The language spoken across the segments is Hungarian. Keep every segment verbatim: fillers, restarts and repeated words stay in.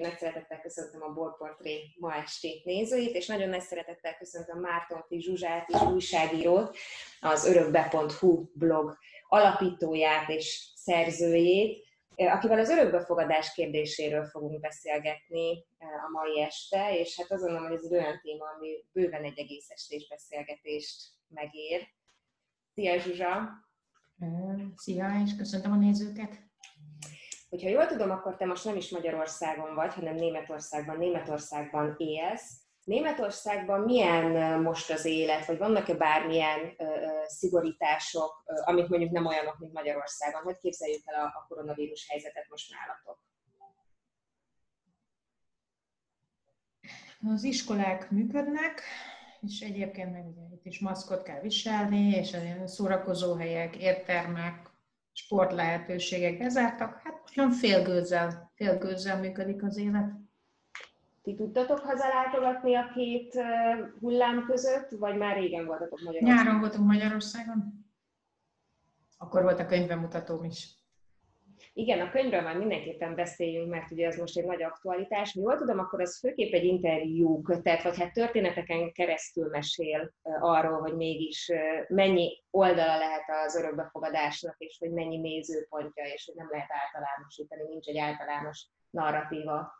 Nagy szeretettel köszöntöm a Borportré ma esti nézőit, és nagyon nagy szeretettel köszöntöm Mártonffy Zsuzsát és újságírót, az örökbe pont hu blog alapítóját és szerzőjét, akivel az örökbefogadás kérdéséről fogunk beszélgetni a mai este, és hát azt gondolom, hogy ez egy olyan téma, ami bőven egy egész estés beszélgetést megér. Szia Zsuzsa! Szia, és köszöntöm a nézőket! Hogyha jól tudom, akkor te most nem is Magyarországon vagy, hanem Németországban, Németországban élsz. Németországban milyen most az élet, vagy vannak-e bármilyen ö, ö, szigorítások, ö, amik mondjuk nem olyanok, mint Magyarországon? Hogy képzeljük el a, a koronavírus helyzetet most nálatok? Az iskolák működnek, és egyébként meg ugye itt is maszkot kell viselni, és a szórakozóhelyek, éttermek, sportlehetőségek bezártak, hát olyan félgőzzel, félgőzzel működik az élet. Ti tudtatok hazalátogatni a két hullám között, vagy már régen voltatok Magyarországon? Nyáron voltunk Magyarországon. Akkor volt a könyvbemutatóm is. Igen, a könyvről már mindenképpen beszéljünk, mert ugye ez most egy nagy aktualitás. Mi jól tudom, akkor az főképp egy interjú kötet, vagy hát történeteken keresztül mesél arról, hogy mégis mennyi oldala lehet az örökbefogadásnak, és hogy mennyi nézőpontja, és hogy nem lehet általánosítani, nincs egy általános narratíva.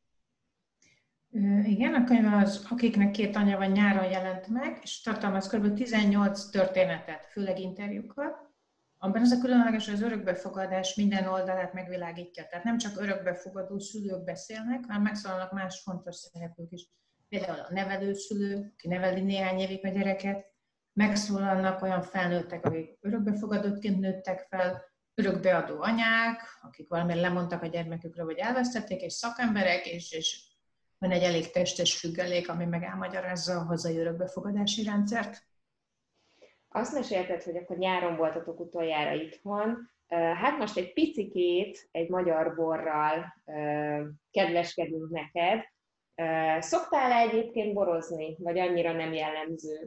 Igen, a könyv az Akiknek két anyja van nyáron jelent meg, és tartalmaz kb. tizennyolc történetet, főleg interjúkat. Abban az a különleges, hogy az örökbefogadás minden oldalát megvilágítja. Tehát nem csak örökbefogadó szülők beszélnek, hanem megszólalnak más fontos szereplők is. Például a nevelőszülő, aki neveli néhány évig a gyereket, megszólalnak olyan felnőttek, akik örökbefogadottként nőttek fel, örökbeadó anyák, akik valamire lemondtak a gyermekükről, vagy elvesztették, és szakemberek, és, és van egy elég testes függelék, ami meg elmagyarázza a hazai örökbefogadási rendszert. Azt mesélted, hogy akkor nyáron voltatok utoljára itthon. Hát most egy picikét egy magyar borral kedveskedünk neked. Szoktál-e egyébként borozni, vagy annyira nem jellemző?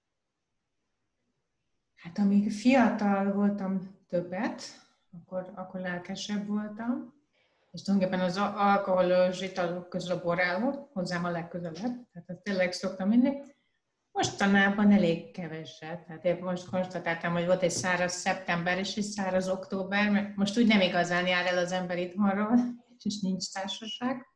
Hát amíg fiatal voltam többet, akkor, akkor lelkesebb voltam. És tulajdonképpen az alkoholos italok közül a bor áll hozzám a legközelebb. Tehát ezt tényleg szoktam inni. Mostanában elég keveset. Hát én most konstatáltam, hogy volt egy száraz szeptember és egy száraz október, mert most úgy nem igazán jár el az ember itthonról, és nincs társaság.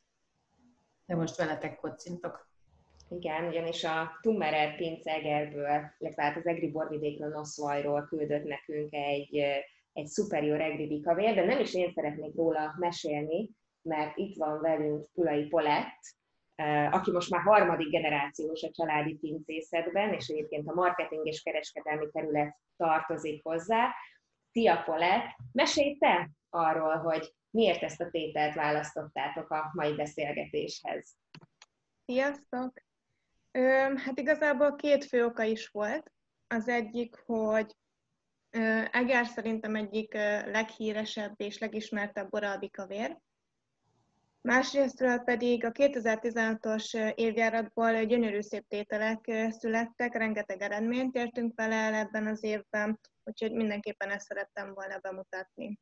De most veletek kocintok. Igen, ugyanis a Tummerer Pince Egerből, illetve az egri borvidékről, Noszvajról küldött nekünk egy, egy superior egri bikavér, de nem is én szeretnék róla mesélni, mert itt van velünk Pulai Polett, aki most már harmadik generációs a családi pincészetben, és egyébként a marketing és kereskedelmi terület tartozik hozzá. Szia Polett! Mesélj te arról, hogy miért ezt a tételt választottátok a mai beszélgetéshez. Sziasztok! Ö, hát igazából két fő oka is volt. Az egyik, hogy ö, Eger szerintem egyik ö, leghíresebb és legismertebb bora a bikavér. Másrésztről pedig a kétezer-tizenhatos évjáratból gyönyörű szép tételek születtek, rengeteg eredményt értünk vele el ebben az évben, úgyhogy mindenképpen ezt szerettem volna bemutatni.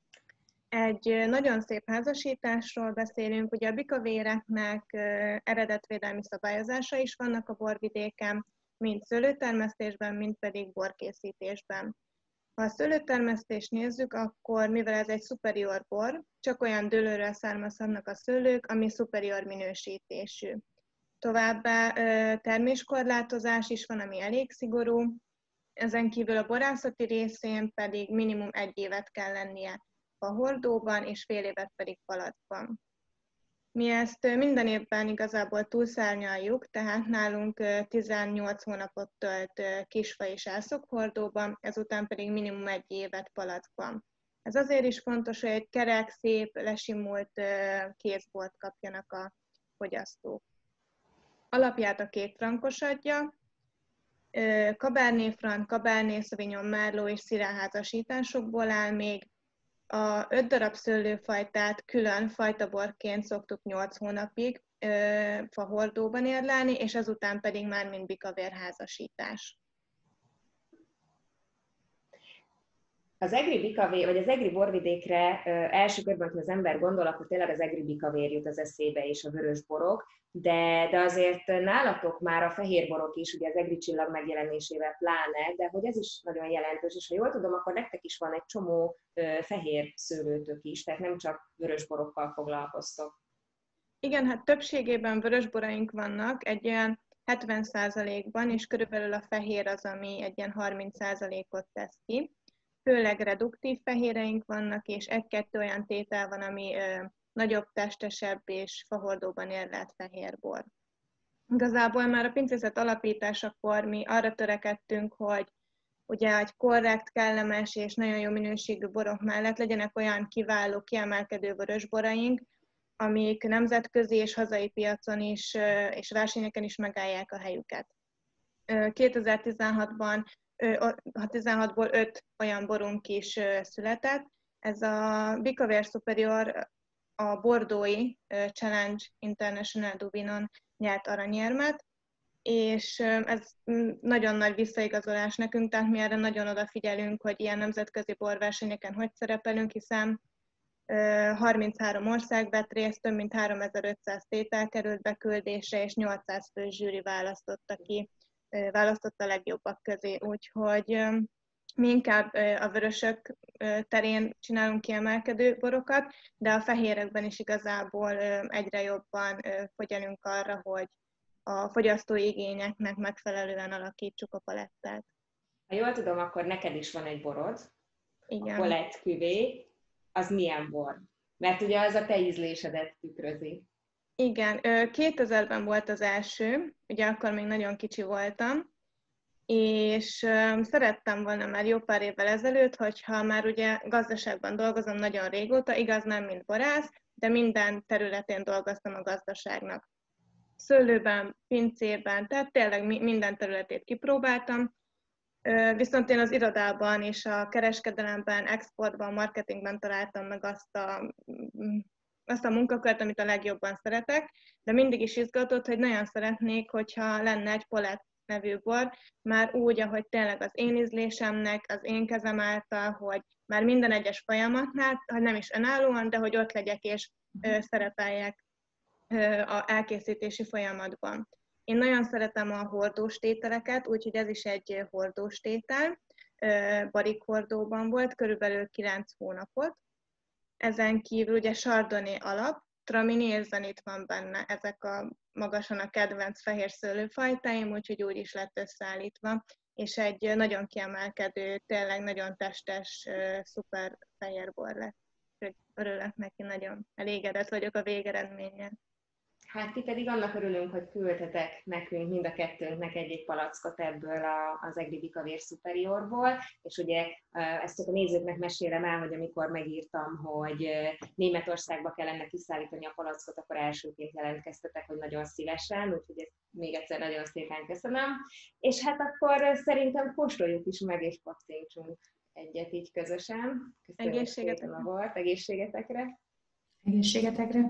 Egy nagyon szép házasításról beszélünk, ugye a bikavéreknek eredetvédelmi szabályozása is vannak a borvidéken, mind szőlőtermesztésben, mind pedig borkészítésben. Ha a szőlőtermesztést nézzük, akkor mivel ez egy superior bor, csak olyan dőlőről származhatnak a szőlők, ami superior minősítésű. Továbbá terméskorlátozás is van, ami elég szigorú, ezen kívül a borászati részén pedig minimum egy évet kell lennie fahordóban, és fél évet pedig palackban. Mi ezt minden évben igazából túlszárnyaljuk, tehát nálunk tizennyolc hónapot tölt kisfa és elszokhordóban, ezután pedig minimum egy évet palackban. Ez azért is fontos, hogy egy kerek, szép, lesimult kézbort kapjanak a fogyasztók. Alapját a két frankos adja, Cabernet Franc, Cabernet Sauvignon, Merlot és Syrah házasításokból áll még. A öt darab szőlőfajtát külön fajtaborként szoktuk nyolc hónapig ö, fahordóban érlelni, és ezután pedig már mind bikavérházasítás. az egri bikavér, vagy az egri borvidékre első körben, ha az ember gondol, akkor tényleg az egri bikavér jut az eszébe, és a vörös borok, de, de azért nálatok már a fehér borok is, ugye az egri csillag megjelenésével pláne, de hogy ez is nagyon jelentős, és ha jól tudom, akkor nektek is van egy csomó fehér szőlőtök is, tehát nem csak vörös borokkal foglalkoztok. Igen, hát többségében vörösboraink vannak, egy olyan hetven százalékban, és körülbelül a fehér az, ami egy ilyen harminc százalékot tesz ki. Főleg reduktív fehéreink vannak, és egy-kettő olyan tétel van, ami ö, nagyobb, testesebb és fahordóban érlelt fehérbor. Igazából már a pincészet alapításakor mi arra törekedtünk, hogy ugye egy korrekt, kellemes és nagyon jó minőségű borok mellett legyenek olyan kiváló, kiemelkedő vörösboraink, amik nemzetközi és hazai piacon is, és versenyeken is megállják a helyüket. kétezer-tizenhatban, tizenhatból öt olyan borunk is született. Ez a Bikavér Superior a Bordeaux-i Challenge International Duvinon nyert aranyérmet, és ez nagyon nagy visszaigazolás nekünk, tehát mi erre nagyon odafigyelünk, hogy ilyen nemzetközi borversenyeken hogy szerepelünk, hiszen harminchárom ország vett részt, több mint háromezer-ötszáz tétel került beküldésre, és nyolcszáz fő zsűri választotta ki, választotta a legjobbak közé. Úgyhogy mi inkább a vörösök terén csinálunk kiemelkedő borokat, de a fehérekben is igazából egyre jobban fogyalunk arra, hogy a fogyasztói igényeknek megfelelően alakítsuk a palettát. Ha jól tudom, akkor neked is van egy borod, igen. A Colette Cuvée. Az milyen bor? Mert ugye az a te ízlésedet tükrözi. Igen, kétezerben volt az első, ugye akkor még nagyon kicsi voltam, és szerettem volna már jó pár évvel ezelőtt, hogyha már ugye gazdaságban dolgozom nagyon régóta, igaz nem mint borász, de minden területén dolgoztam a gazdaságnak. Szőlőben, pincében, tehát tényleg minden területét kipróbáltam, viszont én az irodában és a kereskedelemben, exportban, marketingben találtam meg azt a, azt a munkakört, amit a legjobban szeretek, de mindig is izgatott, hogy nagyon szeretnék, hogyha lenne egy Colette nevű bor, már úgy, ahogy tényleg az én ízlésemnek, az én kezem által, hogy már minden egyes folyamatnál, hogy nem is önállóan, de hogy ott legyek és szerepeljek a elkészítési folyamatban. Én nagyon szeretem a hordós tételeket, úgyhogy ez is egy hordós tétel. Barik hordóban volt, körülbelül kilenc hónapot. Ezen kívül ugye Chardonnay alap, Tramini és Zenit van benne. Ezek a magasan a kedvenc fehér szőlőfajtáim, úgyhogy úgy is lett összeállítva. És egy nagyon kiemelkedő, tényleg nagyon testes, szuper fehérbor lett. Örülök neki, nagyon elégedett vagyok a végeredménnyel. Hát mi pedig annak örülünk, hogy küldtetek nekünk, mind a kettőnknek egy-egy palackot ebből a, az egri Bikavér Superiorból, és ugye ezt csak a nézőknek mesélem el, hogy amikor megírtam, hogy Németországba kellene kiszállítani a palackot, akkor elsőként jelentkeztetek, hogy nagyon szívesen, úgyhogy ezt még egyszer nagyon szépen köszönöm. És hát akkor szerintem kóstoljuk is meg, és pattintsunk egyet így közösen. Köszönjük szépen a bort, egészségetekre! Egészségetekre!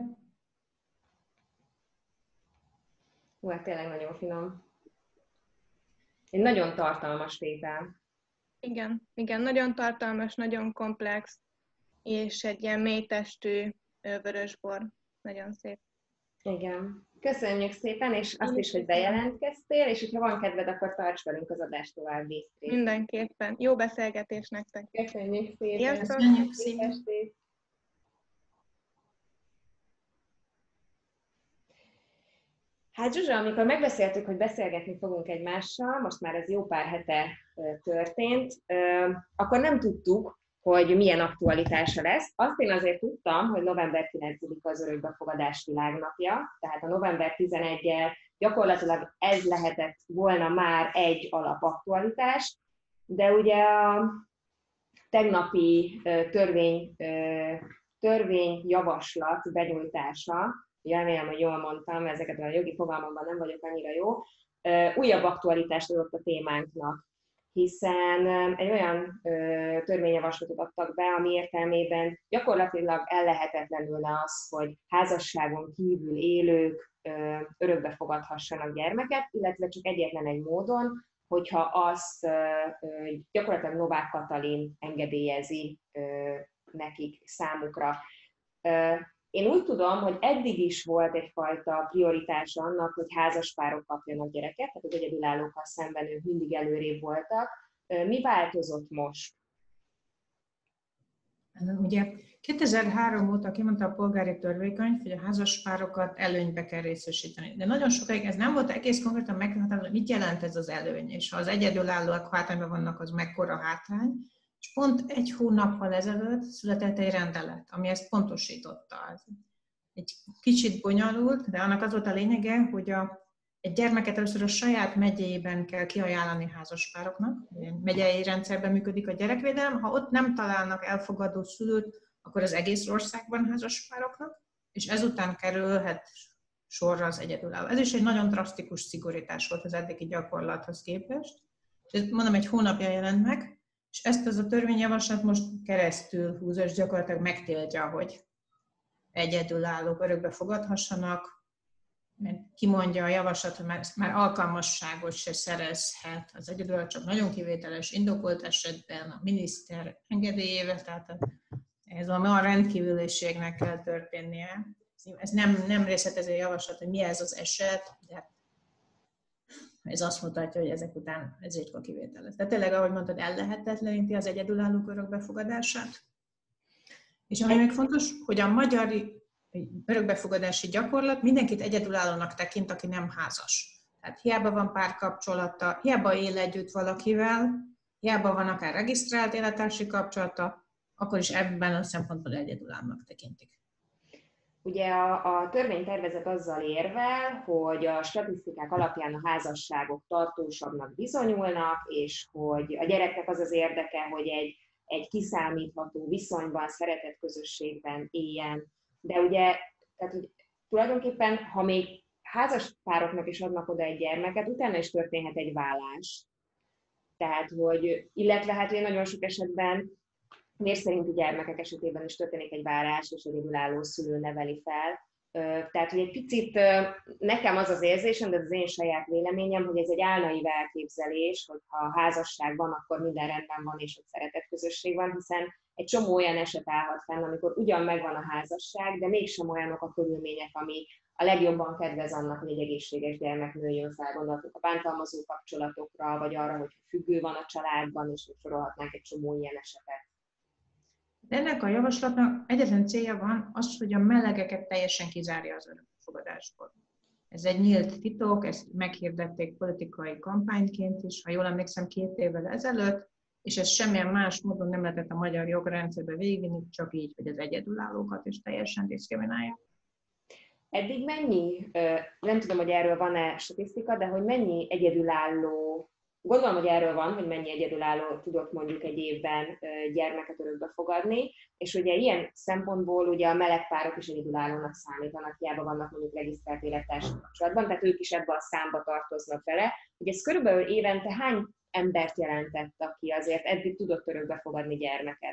Hú, hát tényleg nagyon finom. Egy nagyon tartalmas tétel. Igen, igen, nagyon tartalmas, nagyon komplex, és egy ilyen mélytestű vörösbor. Nagyon szép. Igen. Köszönjük szépen, és azt is, hogy bejelentkeztél, és hogyha van kedved, akkor tarts velünk az adást további részt. Mindenképpen. Jó beszélgetés nektek. Köszönjük szépen. Sziasztok. Köszönjük szépen. Hát Zsuzsa, amikor megbeszéltük, hogy beszélgetni fogunk egymással, most már ez jó pár hete történt, akkor nem tudtuk, hogy milyen aktualitása lesz. Azt én azért tudtam, hogy november kilencedike az Örökbefogadás Világnapja, tehát a november tizenegyedikével gyakorlatilag ez lehetett volna már egy alapaktualitás, de ugye a tegnapi törvény, törvényjavaslat benyújtása, remélem, hogy jól mondtam, ezeket a jogi fogalmakban nem vagyok annyira jó, újabb aktualitást adott a témánknak, hiszen egy olyan törvényjavaslatot adtak be, ami értelmében gyakorlatilag ellehetetlenülne az, hogy házasságon kívül élők örökbe fogadhassanak gyermeket, illetve csak egyetlen egy módon, hogyha azt gyakorlatilag Novák Katalin engedélyezi nekik számukra. Én úgy tudom, hogy eddig is volt egyfajta prioritás annak, hogy házaspárok kapjanak gyereket, tehát az egyedülállókkal szemben ők mindig előrébb voltak. Mi változott most? Ugye kétezer-három óta kimondta a polgári törvénykönyv, hogy a házaspárokat előnybe kell részesíteni. De nagyon sokáig ez nem volt egész konkrétan meghatározva, hogy mit jelent ez az előny, és ha az egyedülállóak hátrányban vannak, az mekkora hátrány. És pont egy hónappal ezelőtt született egy rendelet, ami ezt pontosította. Egy kicsit bonyolult, de annak az volt a lényege, hogy a, egy gyermeket először a saját megyében kell kiajánlani házaspároknak. Megyei rendszerben működik a gyerekvédelem. Ha ott nem találnak elfogadó szülőt, akkor az egész országban házaspároknak, és ezután kerülhet sorra az egyedülálló. Ez is egy nagyon drasztikus szigorítás volt az eddigi gyakorlathoz képest. És mondom, egy hónapja jelent meg, és ezt az a törvényjavaslat most keresztül húzza, és gyakorlatilag megtiltja, hogy egyedülállók örökbe fogadhassanak. Kimondja a javaslat, hogy már, már alkalmasságot se szerezhet az egyedülálló, csak nagyon kivételes, indokolt esetben a miniszter engedélyével, tehát ez a rendkívüliségnek kell történnie. Ez nem, nem részletező javaslat, hogy mi ez az eset, de ez azt mutatja, hogy ezek után ez ritka kivételes. Tehát tényleg, ahogy mondtad, ellehetetleníti az egyedülállók örökbefogadását. És ami még fontos, hogy a magyar örökbefogadási gyakorlat mindenkit egyedülállónak tekint, aki nem házas. Tehát hiába van párkapcsolata, hiába él együtt valakivel, hiába van akár regisztrált élettársi kapcsolata, akkor is ebben a szempontból egyedülállónak tekintik. Ugye a, a törvénytervezet azzal érvel, hogy a statisztikák alapján a házasságok tartósabbnak bizonyulnak, és hogy a gyereknek az az érdeke, hogy egy, egy kiszámítható viszonyban, szeretett közösségben éljen. De ugye, tehát, hogy tulajdonképpen, ha még házas pároknak is adnak oda egy gyermeket, utána is történhet egy vállás. Tehát, hogy, illetve hát ugye nagyon sok esetben név szerinti gyermekek esetében is történik egy várás, és egyedülálló szülő neveli fel. Tehát, hogy egy picit nekem az az érzésem, de ez az én saját véleményem, hogy ez egy álnaív elképzelés, hogy ha házasság van, akkor minden rendben van, és hogy szeretett közösség van, hiszen egy csomó olyan eset állhat fenn, amikor ugyan megvan a házasság, de mégsem olyanok a körülmények, ami a legjobban kedvez annak, hogy egy egészséges gyermek nőjön fel, gondoltuk a bántalmazó kapcsolatokra, vagy arra, hogy függő van a családban, és sorolhatnánk egy csomó ilyen esetet. De ennek a javaslatnak egyetlen célja van az, hogy a melegeket teljesen kizárja az örökbefogadásból. Ez egy nyílt titok, ezt meghirdették politikai kampányként is, ha jól emlékszem, két évvel ezelőtt, és ez semmilyen más módon nem lehetett a magyar jogrendszerbe végigvinni, csak így, hogy az egyedülállókat is teljesen diszkriminálja. Eddig mennyi, nem tudom, hogy erről van-e statisztika, de hogy mennyi egyedülálló, gondolom, hogy erről van, hogy mennyi egyedülálló tudott mondjuk egy évben gyermeket örökbe fogadni, és ugye ilyen szempontból ugye a meleg párok is egyedülállónak számítanak, hiába vannak mondjuk regisztrált élettársi kapcsolatban, tehát ők is ebbe a számba tartoznak vele. Ugye ez körülbelül évente hány embert jelentett, aki azért eddig tudott örökbe fogadni gyermeket?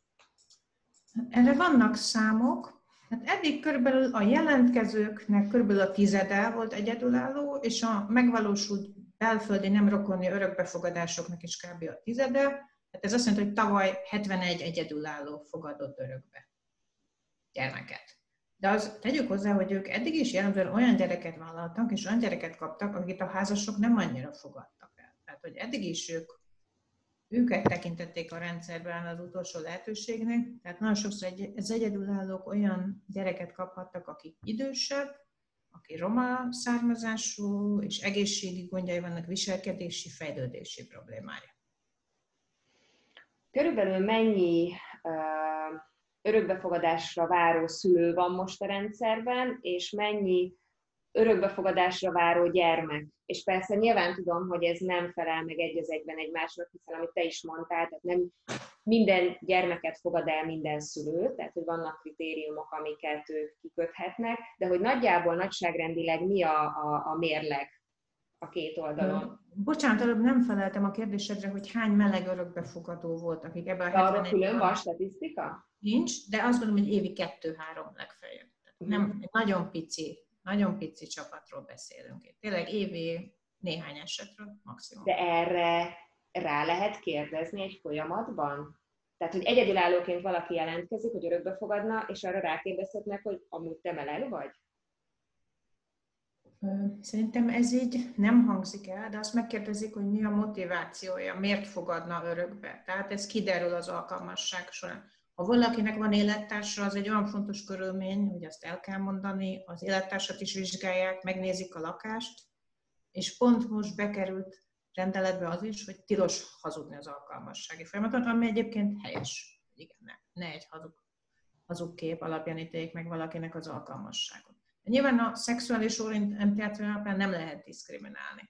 Erre vannak számok. Hát eddig körülbelül a jelentkezőknek körülbelül a tizede volt egyedülálló, és a megvalósult belföldi nem rokoni örökbefogadásoknak is kb. A tizede. Hát ez azt jelenti, hogy tavaly hetvenegy egyedülálló fogadott örökbe gyermeket. De az, tegyük hozzá, hogy ők eddig is jelentően olyan gyereket vállaltak, és olyan gyereket kaptak, akit a házasok nem annyira fogadtak el. Tehát, hogy eddig is ők, őket tekintették a rendszerben az utolsó lehetőségnek. Tehát nagyon sokszor egy, az egyedülállók olyan gyereket kaphattak, akik idősebb, aki roma származású, és egészségi gondjai vannak, viselkedési, fejlődési problémája. Körülbelül mennyi uh, örökbefogadásra váró szülő van most a rendszerben, és mennyi örökbefogadásra váró gyermek? És persze nyilván tudom, hogy ez nem felel meg egy az egyben egymásnak, hiszen amit te is mondtál, tehát nem minden gyermeket fogad el minden szülő, tehát hogy vannak kritériumok, amiket ők kiköthetnek, de hogy nagyjából, nagyságrendileg mi a, a, a mérleg a két oldalon? Bocsánat, előbb nem feleltem a kérdésedre, hogy hány meleg örökbefogadó volt, akik ebben a hetvenegy... Arra külön van statisztika? Nincs, de azt mondom, hogy évi kettő-három legfeljebb. Nem, nagyon pici, nagyon pici csapatról beszélünk. Tényleg évi néhány esetről maximum. De erre rá lehet kérdezni egy folyamatban? Tehát, hogy egyedülállóként valaki jelentkezik, hogy örökbe fogadna, és arra rákérdezhetnek, hogy amúgy te meleg vagy? Szerintem ez így nem hangzik el, de azt megkérdezik, hogy mi a motivációja, miért fogadna örökbe. Tehát ez kiderül az alkalmasság során. Ha valakinek van élettársa, az egy olyan fontos körülmény, hogy azt el kell mondani, az élettársat is vizsgálják, megnézik a lakást, és pont most bekerült rendeletbe az is, hogy tilos hazudni az alkalmassági folyamaton, ami egyébként helyes. Igen, ne, ne egy hazug, hazug kép alapján ítéljék meg valakinek az alkalmasságot. De nyilván a szexuális orientáció alapján nem lehet diszkriminálni.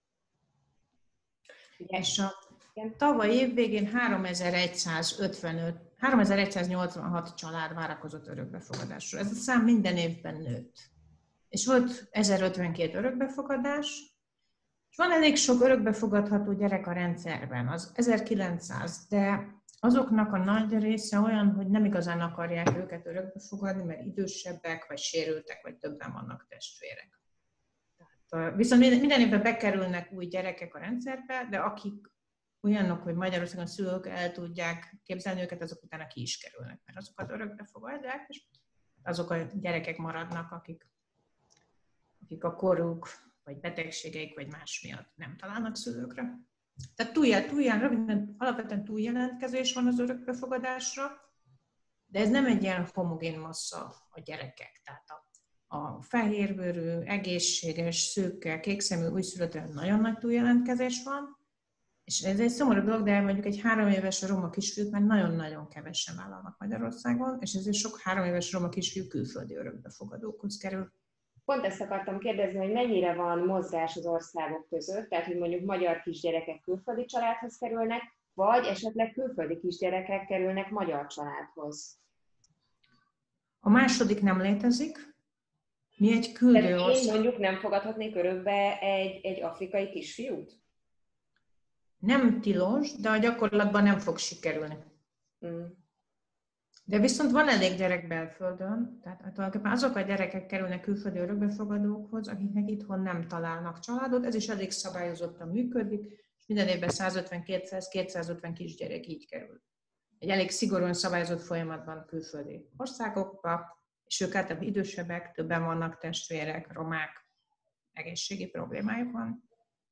Igen. És a tavaly év végén háromezer-egyszázötvenöt, háromezer-egyszáznyolcvanhat család várakozott örökbefogadásra. Ez a szám minden évben nőtt. És volt ezerötvenkét örökbefogadás, és van elég sok örökbefogadható gyerek a rendszerben, az ezerkilencszáz, de azoknak a nagy része olyan, hogy nem igazán akarják őket örökbefogadni, mert idősebbek, vagy sérültek, vagy többen vannak testvérek. Tehát, viszont minden évben bekerülnek új gyerekek a rendszerbe, de akik olyanok, hogy Magyarországon szülők el tudják képzelni őket, azok utána ki is kerülnek, mert azokat örökbefogadják, és azok a gyerekek maradnak, akik, akik a koruk, vagy betegségeik, vagy más miatt nem találnak szülőkre. Tehát túljel, túljel, röviden, alapvetően túljelentkezés van az örökbefogadásra, de ez nem egy ilyen homogén massza a gyerekek. Tehát a, a fehérbőrű, egészséges, szőke, kékszemű újszülöttől nagyon nagy túljelentkezés van, és ez egy szomorú dolog, de mondjuk egy három éves roma kisfiút már nagyon-nagyon kevesen vállalnak Magyarországon, és ezért sok három éves roma kisfiú külföldi örökbefogadókhoz kerül. Pont ezt akartam kérdezni, hogy mennyire van mozgás az országok között, tehát hogy mondjuk magyar kisgyerekek külföldi családhoz kerülnek, vagy esetleg külföldi kisgyerekek kerülnek magyar családhoz. A második nem létezik. Mi egy küldő ország. Én mondjuk nem fogadhatnék örökbe egy, egy afrikai kisfiút? Nem tilos, de a gyakorlatban nem fog sikerülni. Mm. De viszont van elég gyerek belföldön, tehát tulajdonképpen azok a gyerekek kerülnek külföldi örökbefogadókhoz, akiknek itthon nem találnak családot, ez is elég szabályozottan működik, és minden évben százötven-kétszáz-kétszázötven kisgyerek így kerül. Egy elég szigorúan szabályozott folyamatban külföldi országokba, és ők általában idősebbek, többen vannak testvérek, romák, egészségi problémájuk van.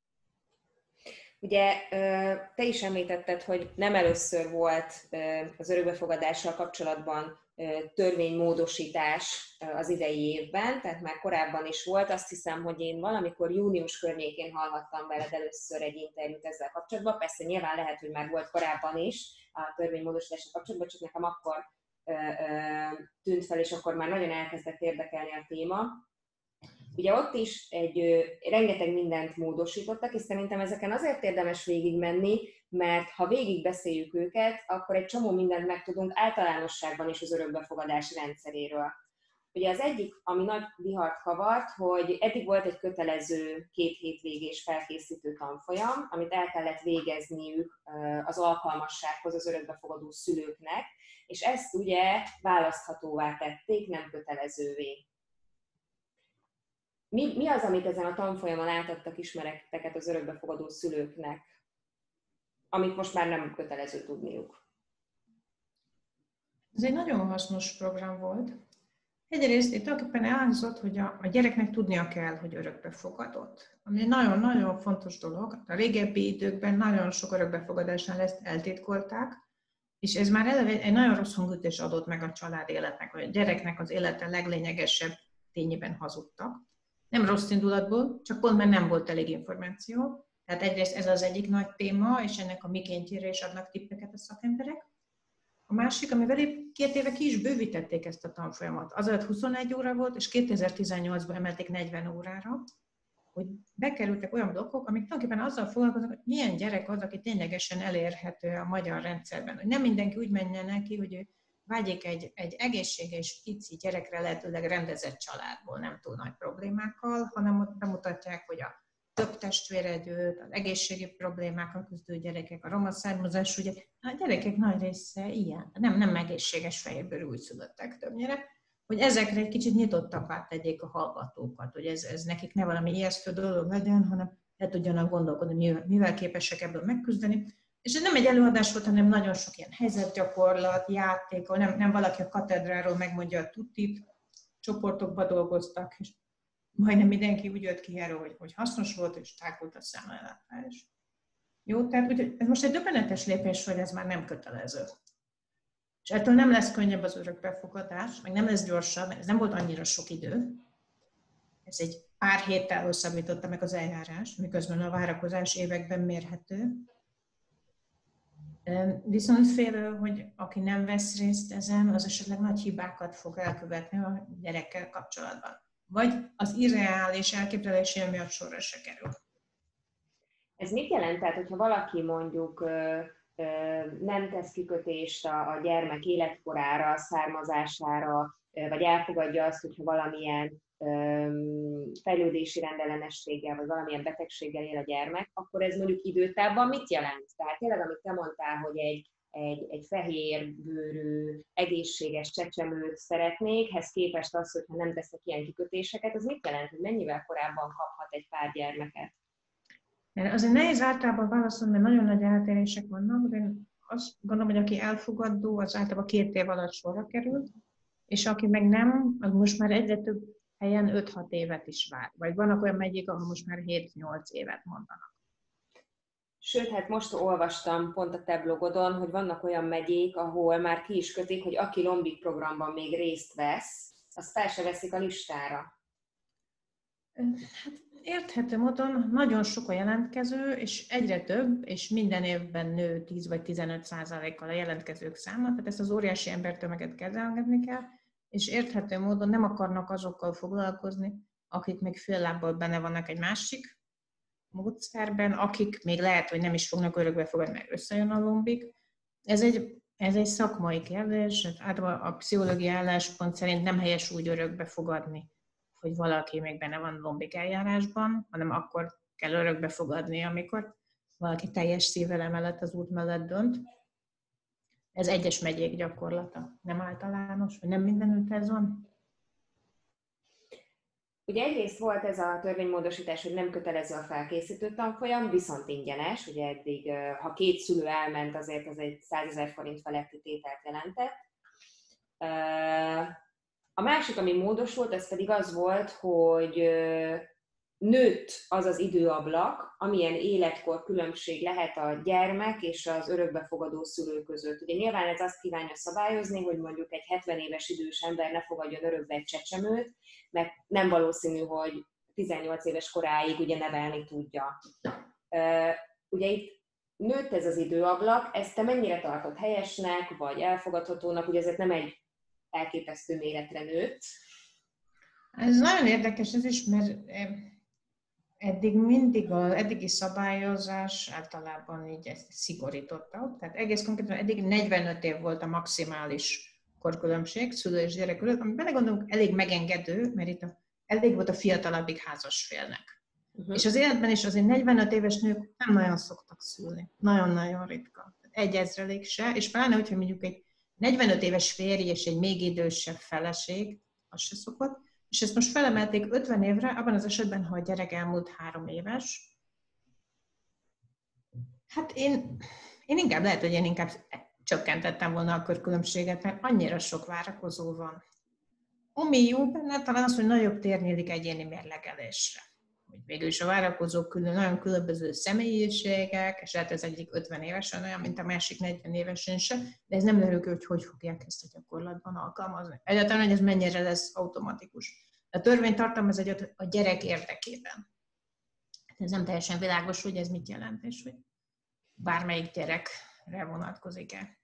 Ugye te is említetted, hogy nem először volt az örökbefogadással kapcsolatban törvénymódosítás az idei évben, tehát már korábban is volt. Azt hiszem, hogy én valamikor június környékén hallhattam veled először egy interjút ezzel kapcsolatban. Persze nyilván lehet, hogy már volt korábban is a törvénymódosítással kapcsolatban, csak nekem akkor tűnt fel, és akkor már nagyon elkezdett érdekelni a téma. Ugye ott is egy, rengeteg mindent módosítottak, és szerintem ezeken azért érdemes végigmenni, mert ha végigbeszéljük őket, akkor egy csomó mindent megtudunk általánosságban is az örökbefogadás rendszeréről. Ugye az egyik, ami nagy vihart kavart, hogy eddig volt egy kötelező két hétvégés felkészítő tanfolyam, amit el kellett végezniük az alkalmassághoz az örökbefogadó szülőknek, és ezt ugye választhatóvá tették, nem kötelezővé. Mi, mi az, amit ezen a tanfolyamon átadtak ismereteket az örökbefogadó szülőknek, amit most már nem kötelező tudniuk? Ez egy nagyon hasznos program volt. Egyrészt itt tulajdonképpen elhangzott, hogy a, a gyereknek tudnia kell, hogy örökbefogadott. Ami egy nagyon-nagyon fontos dolog. A régebbi időkben nagyon sok örökbefogadásnál ezt eltitkolták, és ez már eleve egy nagyon rossz hangütés adott meg a család életnek, hogy a gyereknek az élete leglényegesebb tényében hazudtak. Nem rossz indulatból, csak pont mert nem volt elég információ. Tehát egyrészt ez az egyik nagy téma, és ennek a mikéntjére is adnak tippeket a szakemberek. A másik, amivel épp két éve ki is bővítették ezt a tanfolyamat. Azelőtt huszonegy óra volt, és kétezer-tizennyolcban emelték negyven órára, hogy bekerültek olyan blokkok, amik tulajdonképpen azzal foglalkoznak, hogy milyen gyerek az, aki ténylegesen elérhető a magyar rendszerben. Hogy nem mindenki úgy menjen neki, hogy ő vágyik egy, egy egészséges, pici gyerekre, lehetőleg rendezett családból, nem túl nagy problémákkal, hanem ott bemutatják, hogy a több testvéregyőt, az egészségi problémákkal küzdő gyerekek, a roma származás, ugye a gyerekek nagy része ilyen, nem, nem egészséges fejéből újszülöttek többnyire, hogy ezekre egy kicsit nyitottabbá tegyék a hallgatókat, hogy ez, ez nekik ne valami ijesztő dolog legyen, hanem le tudjanak gondolkodni, mivel, mivel képesek ebből megküzdeni. És ez nem egy előadás volt, hanem nagyon sok ilyen helyzetgyakorlat, játék, ahol nem, nem valaki a katedráról megmondja a tutit, csoportokba dolgoztak, és majdnem mindenki úgy jött ki erről, hogy, hogy hasznos volt, és tágult a szemlélátás. Jó, tehát úgy, ez most egy döbbenetes lépés, hogy ez már nem kötelező. És ettől nem lesz könnyebb az örökbefogadás, meg nem lesz gyorsabb, mert ez nem volt annyira sok idő. Ez egy pár héttel hosszabbította meg az eljárás, miközben a várakozás években mérhető. Viszont félő, hogy aki nem vesz részt ezen, az esetleg nagy hibákat fog elkövetni a gyerekkel kapcsolatban. Vagy az irreális elképzelése miatt sorra se kerül. Ez mit jelent? Tehát, hogyha valaki mondjuk nem tesz kikötést a gyermek életkorára, származására, vagy elfogadja azt, hogyha valamilyen fejlődési rendellenességgel, vagy valamilyen betegséggel él a gyermek, akkor ez mondjuk időtávban mit jelent? Tehát tényleg, amit te mondtál, hogy egy, egy, egy fehérbőrű, egészséges csecsemőt szeretnék, ehhez képest az, hogyha nem teszek ilyen kikötéseket, az mit jelent, hogy mennyivel korábban kaphat egy pár gyermeket? Azért nehéz általában válaszolni, mert nagyon nagy eltérések vannak, de én azt gondolom, hogy aki elfogadó, az általában két év alatt sorra kerül, és aki meg nem, az most már egyre több helyen öt-hat évet is vár. Vagy vannak olyan megyék, ahol most már hét-nyolc évet mondanak. Sőt, hát most olvastam pont a te blogodon, hogy vannak olyan megyék, ahol már ki is kötik, hogy aki Lombik programban még részt vesz, azt fel se veszik a listára. Hát érthető módon nagyon sok a jelentkező, és egyre több, és minden évben nő tíz vagy tizenöt százalékkal a jelentkezők száma, tehát ezt az óriási embertömeget kezelgetni kell, és érthető módon nem akarnak azokkal foglalkozni, akik még fél lábbal benne vannak egy másik módszerben, akik még lehet, hogy nem is fognak örökbe fogadni, mert összejön a lombik. Ez egy, ez egy szakmai kérdés, általában a pszichológiai álláspont szerint nem helyes úgy örökbe fogadni, hogy valaki még benne van lombik eljárásban, hanem akkor kell örökbe fogadni, amikor valaki teljes szívvel emellett az út mellett dönt. Ez egyes megyék gyakorlata, nem általános, vagy nem mindenütt ez van. Ugye egyrészt volt ez a törvénymódosítás, hogy nem kötelező a felkészítő tanfolyam, viszont ingyenes, ugye eddig, ha két szülő elment, azért az egy százezer forint feletti tételt jelentett. A másik, ami módosult, ez pedig az volt, hogy nőtt az az időablak, amilyen életkor különbség lehet a gyermek és az örökbefogadó szülő között. Ugye nyilván ez azt kívánja szabályozni, hogy mondjuk egy hetven éves idős ember ne fogadjon örökbe egy csecsemőt, mert nem valószínű, hogy tizennyolc éves koráig ugye nevelni tudja. Ugye itt nőtt ez az időablak, ezt te mennyire tartod helyesnek, vagy elfogadhatónak, ugye ezért nem egy elképesztő méretre nőtt. Ez nagyon érdekes ez is, mert eddig mindig az eddigi szabályozás általában így ezt szigorította. Tehát egész konkrétan eddig negyvenöt év volt a maximális korkülönbség szülő és gyerek között, ami belegondolunk elég megengedő, mert itt a, elég volt a fiatalabbik házasfélnek. Uh-huh. És az életben is azért negyvenöt éves nők nem nagyon szoktak szülni. Nagyon-nagyon ritka. Egy ezrelék se, és pláne, hogyha mondjuk egy negyvenöt éves férj és egy még idősebb feleség, az se szokott, és ezt most felemelték ötven évre, abban az esetben, ha a gyerek elmúlt három éves. Hát én, én inkább lehet, hogy én inkább csökkentettem volna a körkülönbséget, mert annyira sok várakozó van. Ami jó benne, talán az, hogy nagyobb tér nyílik egyéni mérlegelésre. Hogy végül is a várakozók külön, nagyon különböző személyiségek, és lehet ez egyik ötven évesen olyan, mint a másik negyven évesen se, de ez nem derül, hogy hogy fogják ezt a gyakorlatban alkalmazni. Egyáltalán, hogy ez mennyire lesz automatikus. A törvény tartalmaz egy a gyerek érdekében. Ez nem teljesen világos, hogy ez mit jelent, és hogy bármelyik gyerekre vonatkozik-e.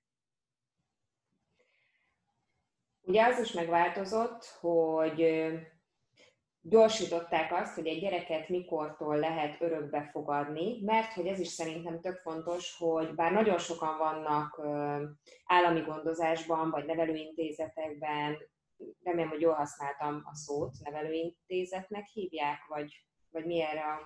Ugye az is megváltozott, hogy gyorsították azt, hogy egy gyereket mikortól lehet örökbe fogadni, mert hogy ez is szerintem tök fontos, hogy bár nagyon sokan vannak állami gondozásban, vagy nevelőintézetekben, remélem, hogy jól használtam a szót, nevelőintézetnek hívják, vagy, vagy mi erre a...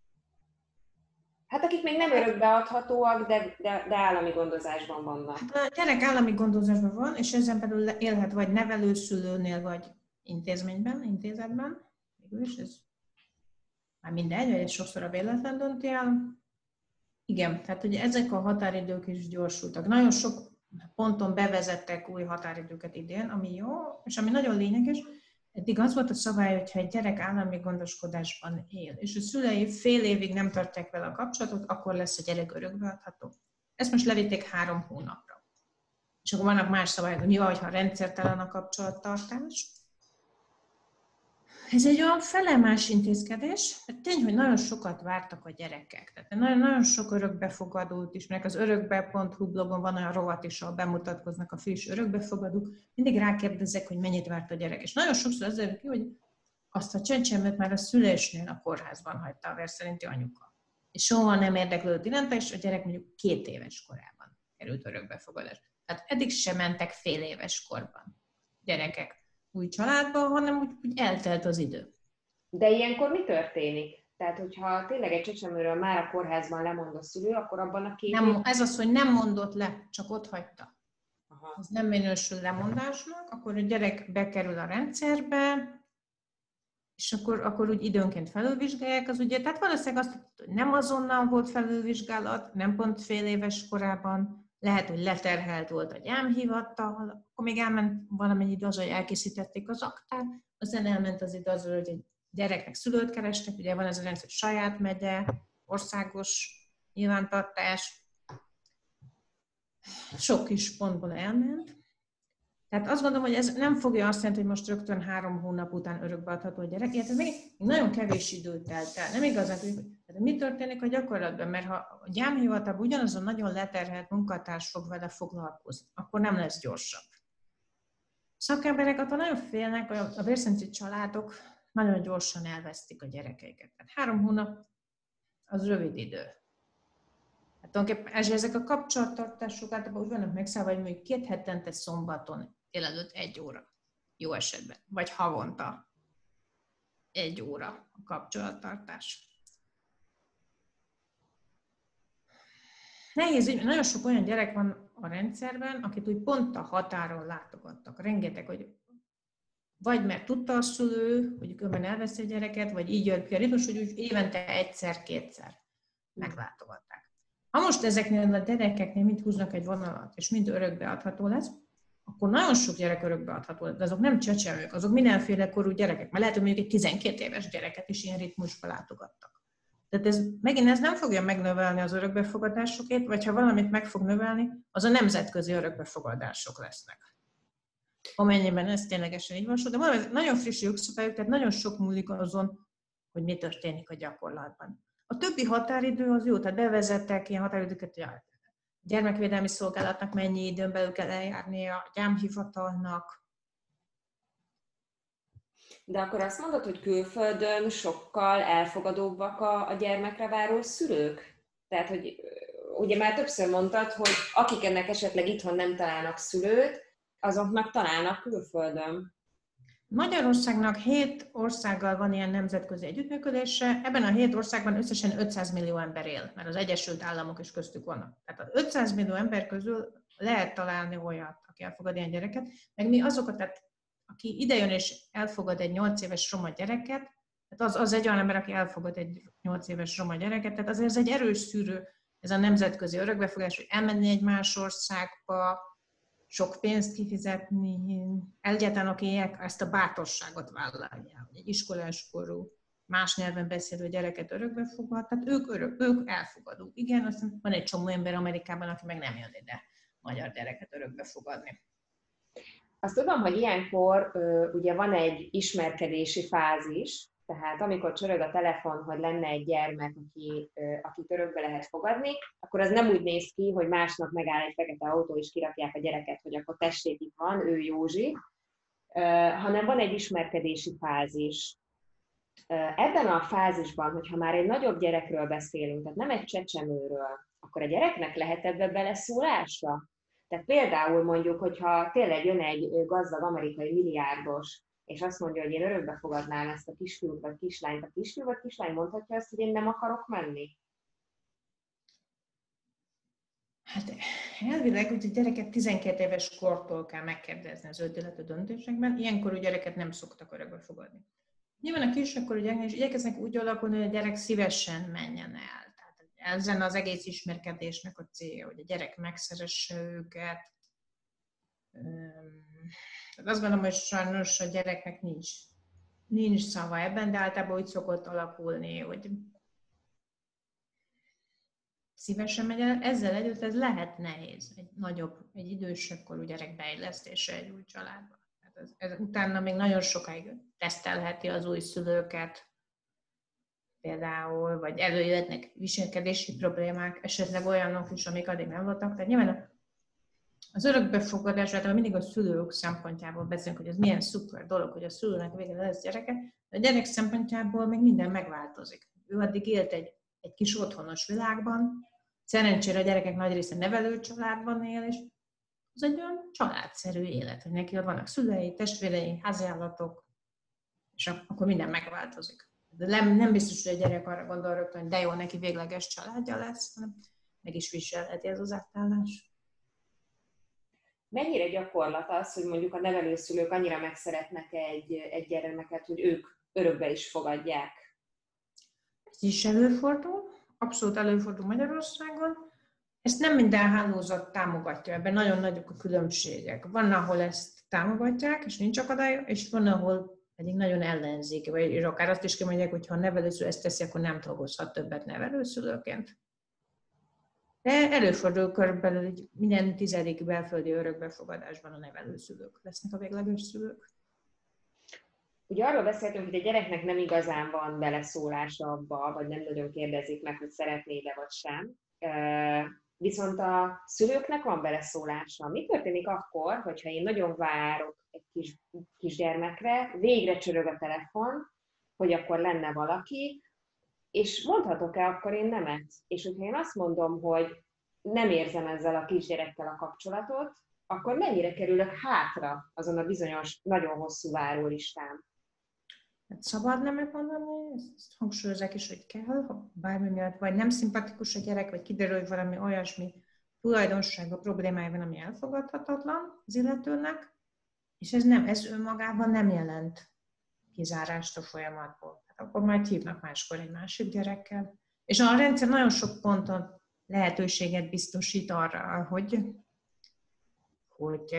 Hát akik még nem örökbeadhatóak, de, de, de állami gondozásban vannak. Hát a gyerek állami gondozásban van, és ezen belül élhet vagy nevelőszülőnél, vagy intézményben, intézetben. Mégis ez már mindegy, vagy sokszor a véletlen dönti el. Igen, tehát ugye ezek a határidők is gyorsultak. Nagyon sok ponton bevezettek új határidőket idén, ami jó, és ami nagyon lényeges, eddig az volt a szabály, hogyha egy gyerek állami gondoskodásban él, és a szülei fél évig nem tartják vele a kapcsolatot, akkor lesz a gyerek örökbeadható. Ezt most levitték három hónapra. És akkor vannak más szabályok, mi van, hogyha rendszertelen a kapcsolattartás. Ez egy olyan felemás intézkedés, mert tény, hogy nagyon sokat vártak a gyerekek. Tehát nagyon, nagyon sok örökbefogadót ismerek. Az örökbe pont hu blogon van olyan rovat is, ahol bemutatkoznak a friss örökbefogadók. Mindig rákérdezek, hogy mennyit várt a gyerek. És nagyon sokszor az derül ki, hogy azt a csecsemőt már a szülésnél a kórházban hagyta a vér szerinti anyuka. És soha nem érdeklődött iránta, és a gyerek mondjuk két éves korában került örökbefogadás. Tehát eddig sem mentek fél éves korban gyerekek új családba, hanem úgy, úgy eltelt az idő. De ilyenkor mi történik? Tehát, hogyha tényleg egy csecsemőről már a kórházban lemond a szülő, akkor abban a két... Nem, ez az, hogy nem mondott le, csak ott hagyta. Aha. Ez nem minősül lemondásnak, akkor a gyerek bekerül a rendszerbe, és akkor, akkor úgy időnként felülvizsgálják az ügyet. Tehát valószínűleg azt, hogy nem azonnal volt felülvizsgálat, nem pont fél éves korában, lehet, hogy leterhelt volt a gyámhivatal, akkor még elment valamennyi idő az, hogy elkészítették az aktát, aztán elment az idő az, hogy egy gyereknek szülőt kerestek, ugye van ez a rendszer, saját megye, országos nyilvántartás, sok kis pontból elment. Tehát azt gondolom, hogy ez nem fogja azt jelenti, hogy most rögtön három hónap után örökbeadható a gyerek, illetve még nagyon kevés időt telt el. Nem igazán tudjuk, hogy mi történik a gyakorlatban, mert ha a gyámhivatalban ugyanazon nagyon leterhelt munkatárs fog vele foglalkozni, akkor nem lesz gyorsabb. Szakemberek attól nagyon félnek, hogy a vérszerinti családok nagyon gyorsan elvesztik a gyerekeiket. Tehát három hónap az rövid idő. Hát tulajdonképpen ezek a kapcsolattartások általában úgy vannak megszállva, hogy mondjuk két hetente szombaton délelőtt egy óra, jó esetben, vagy havonta egy óra a kapcsolattartás. Nehéz, hogy nagyon sok olyan gyerek van a rendszerben, akit úgy pont a határon látogattak. Rengeteg, hogy vagy mert tudta a szülő, hogy különben elveszi a gyereket, vagy így jött ki a ritmus, hogy úgy évente egyszer-kétszer meglátogatták. Ha most ezeknél a gyerekeknél mind húznak egy vonalat, és mind örökbeadható lesz, akkor nagyon sok gyerek örökbeadható lesz, de azok nem csecsemők, azok mindenféle korú gyerekek, mert lehet, hogy mondjuk egy tizenkét éves gyereket is ilyen ritmusba látogattak. Tehát ez, megint ez nem fogja megnövelni az örökbefogadásokét, vagy ha valamit meg fog növelni, az a nemzetközi örökbefogadások lesznek. Amennyiben ez ténylegesen így van, de mondom, nagyon friss jogszabályok, tehát nagyon sok múlik azon, hogy mi történik a gyakorlatban. A többi határidő az jó, tehát bevezettek ilyen határidőket, hogy a gyermekvédelmi szolgálatnak mennyi időn belül kell eljárnia, a gyámhivatalnak. De akkor azt mondod, hogy külföldön sokkal elfogadóbbak a, a gyermekre váró szülők? Tehát, hogy ugye már többször mondtad, hogy akik ennek esetleg itthon nem találnak szülőt, azoknak találnak külföldön. Magyarországnak hét országgal van ilyen nemzetközi együttműködése, ebben a hét országban összesen ötszáz millió ember él, mert az Egyesült Államok is köztük vannak. Tehát az ötszáz millió ember közül lehet találni olyat, aki elfogad ilyen gyereket, meg mi azokat, tehát aki idejön és elfogad egy nyolc éves roma gyereket, tehát az, az egy olyan ember, aki elfogad egy nyolc éves roma gyereket, tehát azért ez egy erős szűrő, ez a nemzetközi örökbefogadás, hogy elmenni egy más országba, sok pénzt kifizetni, egyáltalán akinek ezt a bátorságot vállalják, hogy egy iskoláskorú, más nyelven beszélő gyereket örökbe fogad, tehát ők, örök, ők elfogadók. Igen, aztán van egy csomó ember Amerikában, aki meg nem jön ide magyar gyereket örökbe fogadni. Azt tudom, hogy ilyenkor ugye van egy ismerkedési fázis, tehát amikor csörög a telefon, hogy lenne egy gyermek, aki, akit örökbe lehet fogadni, akkor az nem úgy néz ki, hogy másnap megáll egy fekete autó, és kirakják a gyereket, hogy akkor tessék, itt van, ő Józsi, hanem van egy ismerkedési fázis. Ebben a fázisban, hogyha már egy nagyobb gyerekről beszélünk, tehát nem egy csecsemőről, akkor a gyereknek lehet ebbe beleszólása? Tehát például mondjuk, hogyha tényleg jön egy gazdag amerikai milliárdos, és azt mondja, hogy én örökbe fogadnám ezt a kisfiút vagy kislányt, a kisfiú vagy kislány mondhatja azt, hogy én nem akarok menni? Hát elvileg, hogy a gyereket tizenkét éves kortól kell megkérdezni az öt illető döntésekben, ilyenkor a gyereket nem szoktak örökbe fogadni. Nyilván a kisakkorú gyerekek igyekeznek úgy alakulni, hogy a gyerek szívesen menjen el. Tehát ezen az egész ismerkedésnek a célja, hogy a gyerek megszeresse őket. Azt gondolom, hogy sajnos a gyereknek nincs, nincs szava ebben, de általában úgy szokott alakulni, hogy szívesen megy el. Ezzel együtt ez lehet nehéz, egy nagyobb, egy idősebb korú gyerek beillesztése egy új családba. Ez, ez utána még nagyon sokáig tesztelheti az új szülőket, például, vagy előjöhetnek viselkedési problémák, esetleg olyanok is, amik addig nem voltak. Tehát nyilván az örökbefogadás, hát mindig a szülők szempontjából beszélünk, hogy ez milyen szuper dolog, hogy a szülőnek végre lesz gyereke, de a gyerek szempontjából még minden megváltozik. Ő addig élt egy, egy kis otthonos világban, szerencsére a gyerekek nagy része nevelőcsaládban él, és az egy olyan családszerű élet, hogy neki vannak szülei, testvérei, háziállatok, és akkor minden megváltozik. De nem, nem biztos, hogy a gyerek arra gondol rögtön, hogy de jó, neki végleges családja lesz, hanem meg is viselheti ez az átállás. Mennyire gyakorlat az, hogy mondjuk a nevelőszülők annyira megszeretnek egy, egy gyermeket, hogy ők örökbe is fogadják? Ez is előfordul, abszolút előfordul Magyarországon. Ezt nem minden hálózat támogatja, ebben nagyon nagyok a különbségek. Van, ahol ezt támogatják, és nincs akadály, és van, ahol pedig nagyon ellenzik, vagy akár azt is kimondják, hogy ha a nevelőszülő ezt teszi, akkor nem dolgozhat többet nevelőszülőként. De előfordul körülbelül, hogy minden tizedik belföldi örökbefogadásban a nevelőszülők lesznek a végleges szülők. Ugye arról beszéltünk, hogy a gyereknek nem igazán van beleszólása abba, vagy nem nagyon kérdezik meg, hogy szeretné-e vagy sem. Viszont a szülőknek van beleszólása. Mi történik akkor, hogyha én nagyon várok egy kis, kisgyermekre, végre csörög a telefon, hogy akkor lenne valaki, és mondhatok-e akkor én nemet? És hogyha én azt mondom, hogy nem érzem ezzel a kisgyerekkel a kapcsolatot, akkor mennyire kerülök hátra azon a bizonyos, nagyon hosszú várólistán? Hát szabad nemet mondani, ezt hangsúlyozzák is, hogy kell, ha bármi miatt, vagy nem szimpatikus a gyerek, vagy kiderül, hogy valami olyasmi tulajdonsága, problémája van, ami elfogadhatatlan az illetőnek, és ez, nem, ez önmagában nem jelent kizárást a folyamatból. Hát akkor majd hívnak máskor egy másik gyerekkel. És a rendszer nagyon sok ponton lehetőséget biztosít arra, hogy, hogy,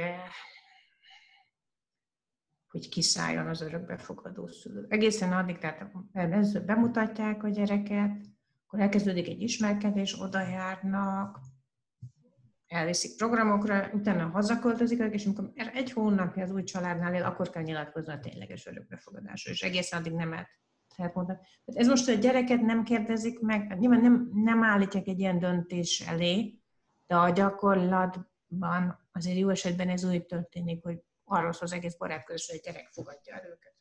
hogy kiszálljon az örökbefogadó szülő. Egészen addig, tehát először bemutatják a gyereket, akkor elkezdődik egy ismerkedés, oda járnak, elviszik programokra, utána hazaköltözik, és amikor egy hónapja az új családnál él, akkor kell nyilatkozni a tényleges örökbefogadásról, és egészen addig nem lehet mondani. Ez most, hogy a gyereket nem kérdezik meg, nyilván nem, nem állítják egy ilyen döntés elé, de a gyakorlatban azért jó esetben ez úgy történik, hogy arról szól az egész barátközös, hogy a gyerek fogadja el őket.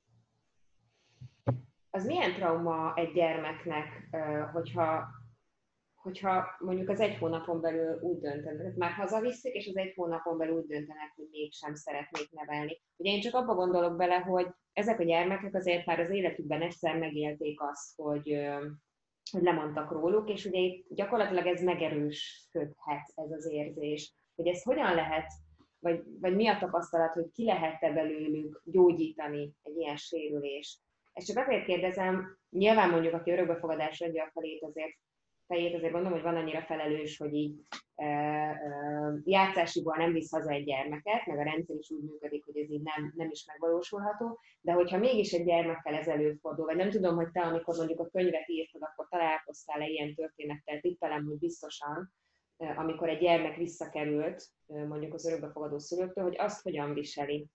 Az milyen trauma egy gyermeknek, hogyha hogyha mondjuk az egy hónapon belül úgy döntenek, már hazaviszik, és az egy hónapon belül úgy döntenek, hogy mégsem szeretnék nevelni. Ugye én csak abba gondolok bele, hogy ezek a gyermekek azért már az életükben egyszer megélték azt, hogy, hogy lemondtak róluk, és ugye itt gyakorlatilag ez megerősödhet, ez az érzés. Hogy ez hogyan lehet, vagy, vagy mi a tapasztalat, hogy ki lehet-e belőlük gyógyítani egy ilyen sérülést. Ezt csak azért kérdezem, nyilván mondjuk, aki örökbefogadásra adja a felét, azért fejét azért gondolom, hogy van annyira felelős, hogy így e, e, játszásiból nem visz haza egy gyermeket, meg a rendszer is úgy működik, hogy ez így nem, nem is megvalósulható, de hogyha mégis egy gyermekkel ez előfordul, vagy nem tudom, hogy te, amikor mondjuk a könyvet írtad, akkor találkoztál-e ilyen történettel, tippelem, hogy biztosan, amikor egy gyermek visszakerült mondjuk az örökbefogadó szülőktől, hogy azt hogyan viseli.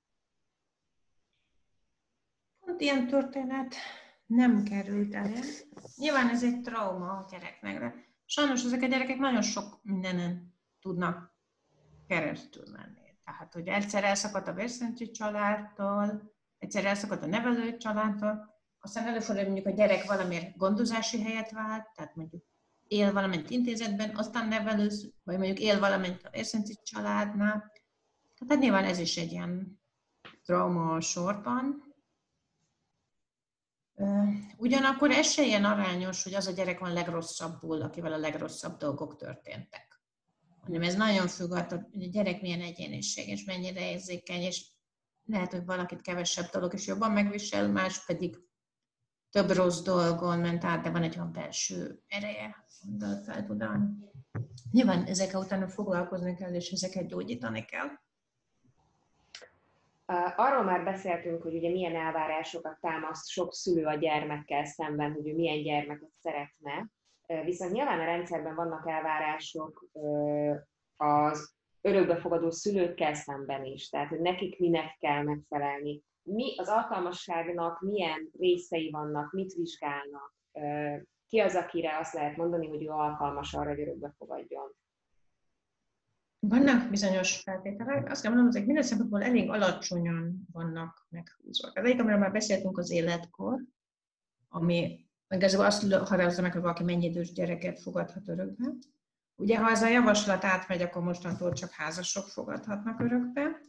Pont ilyen történet nem került elő. Nyilván ez egy trauma a gyereknek, de sajnos ezek a gyerekek nagyon sok mindenen tudnak keresztül menni. Tehát, hogy egyszer elszakadt a vérszerinti családtól, egyszer elszakadt a nevelő családtól, aztán előfordul, mondjuk a gyerek valamiért gondozási helyet vált, tehát mondjuk él valamint intézetben, aztán nevelősz, vagy mondjuk él valamint a vérszerinti családnál. Tehát nyilván ez is egy ilyen trauma a sorban. Ugyanakkor ez se ilyen arányos, hogy az a gyerek van legrosszabbul, akivel a legrosszabb dolgok történtek. Hanem ez nagyon függ attól, hogy a gyerek milyen egyéniség, és mennyire érzékeny, és lehet, hogy valakit kevesebb dolog is jobban megvisel, más pedig több rossz dolgon ment át, de van egy olyan belső ereje, amivel fel tud állni. Nyilván ezekkel utána foglalkozni kell, és ezeket gyógyítani kell. Arról már beszéltünk, hogy ugye milyen elvárásokat támaszt sok szülő a gyermekkel szemben, hogy ő milyen gyermeket szeretne. Viszont nyilván a rendszerben vannak elvárások az örökbefogadó szülőkkel szemben is, tehát hogy nekik minek kell megfelelni. Mi az alkalmasságnak milyen részei vannak, mit vizsgálnak? Ki az, akire azt lehet mondani, hogy ő alkalmas arra, hogy örökbefogadjon? Vannak bizonyos feltételek, azt kell mondanom, hogy minden szempontból elég alacsonyan vannak meghúzva. Az egyik, amiről már beszéltünk, az életkor, ami igazából azt határozza meg, hogy valaki mennyi idős gyereket fogadhat örökbe. Ugye, ha ez a javaslat átmegy, akkor mostantól csak házasok fogadhatnak örökbe.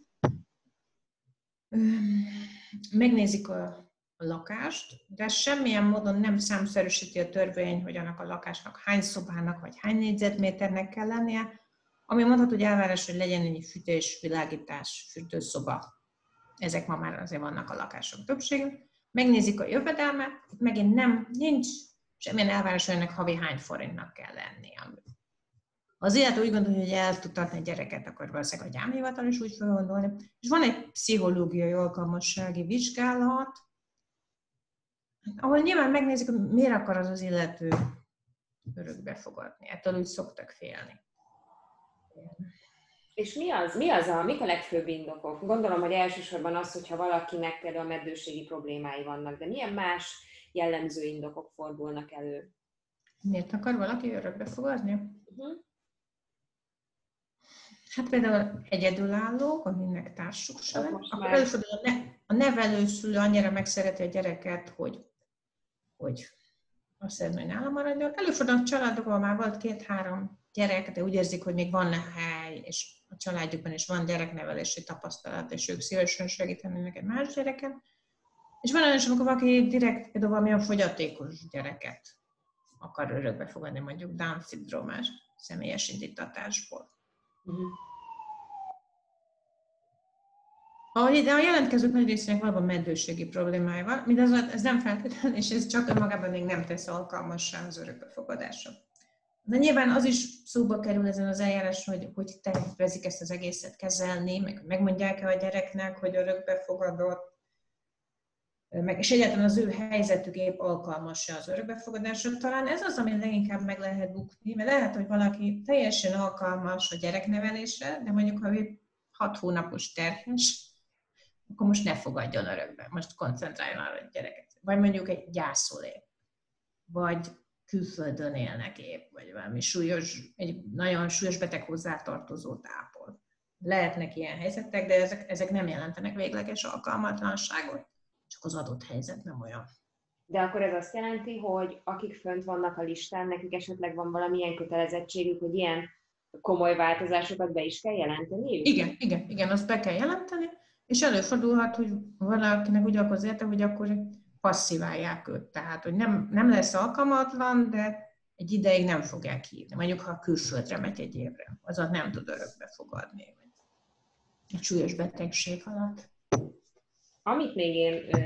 Megnézik a, a lakást, de semmilyen módon nem számszerűsíti a törvény, hogy annak a lakásnak hány szobának vagy hány négyzetméternek kell lennie, ami mondható, hogy elvárás, hogy legyen ennyi fűtés, világítás, fürdőszoba. Ezek ma már azért vannak a lakások többségén. Megnézik a jövedelmet, itt megint nem, nincs semmilyen elvárás, hogy ennek havi hány forintnak kell lennie. Ha az illető úgy gondolja, hogy el tud tartani a gyereket, akkor valószínűleg a gyámhivatal is úgy fog gondolni. És van egy pszichológiai alkalmassági vizsgálat, ahol nyilván megnézik, hogy miért akar az az illető örökbefogadni. Ettől úgy szoktak félni. És mi az, mi az a, mik a legfőbb indokok? Gondolom, hogy elsősorban az, hogyha valakinek például meddőségi problémái vannak, de milyen más jellemző indokok fordulnak elő? Miért akar valaki örökbefogadni? Uh-huh. Hát például egyedülálló, aminek társuk se Hát lesz. Akkor már... előfordul a, ne, a nevelőszülő annyira megszereti a gyereket, hogy, hogy azt szeretné, hogy nála maradjon. Előfordul a családokban már volt két-három gyerek, de úgy érzik, hogy még van hely, és a családjukban is van gyereknevelési tapasztalat, és ők szívesen segítenének egy más gyereken. És van olyan is, amikor valaki direkt például valamilyen fogyatékos gyereket akar örökbefogadni, mondjuk Down-szindrómás személyes indítatásból. Uh-huh. Ahogy de a jelentkezők nagy részének valóban meddőségi problémája van, mindazonáltal ez nem feltétlenül, és ez csak önmagában még nem tesz alkalmassá az örökbefogadásra. De nyilván az is szóba kerül ezen az eljárás, hogy hogy tervezik ezt az egészet kezelni, meg megmondják-e a gyereknek, hogy örökbefogadott, meg, és egyáltalán az ő helyzetük épp alkalmas-e az örökbefogadásra. Talán ez az, ami leginkább meg lehet bukni, mert lehet, hogy valaki teljesen alkalmas a gyereknevelésre, de mondjuk, ha ő hat hónapos terhes, akkor most ne fogadjon örökbe, most koncentráljon arra a gyereket. Vagy mondjuk egy gyászolé, vagy külföldön élnek épp, vagy valami súlyos, egy nagyon súlyos beteg hozzátartozót ápol. Lehetnek ilyen helyzetek, de ezek, ezek nem jelentenek végleges alkalmatlanságot, csak az adott helyzet nem olyan. De akkor ez azt jelenti, hogy akik fönt vannak a listán, nekik esetleg van valamilyen kötelezettségük, hogy ilyen komoly változásokat be is kell jelenteni? Igen, igen, igen, azt be kell jelenteni, és előfordulhat, hogy valakinek úgy akkor az érte, hogy akkor passziválják őt. Tehát, hogy nem, nem lesz alkalmatlan, de egy ideig nem fogják hívni. Mondjuk, ha külföldre megy egy évre, azon nem tud örökbefogadni. Egy súlyos betegség alatt. Amit még én ö,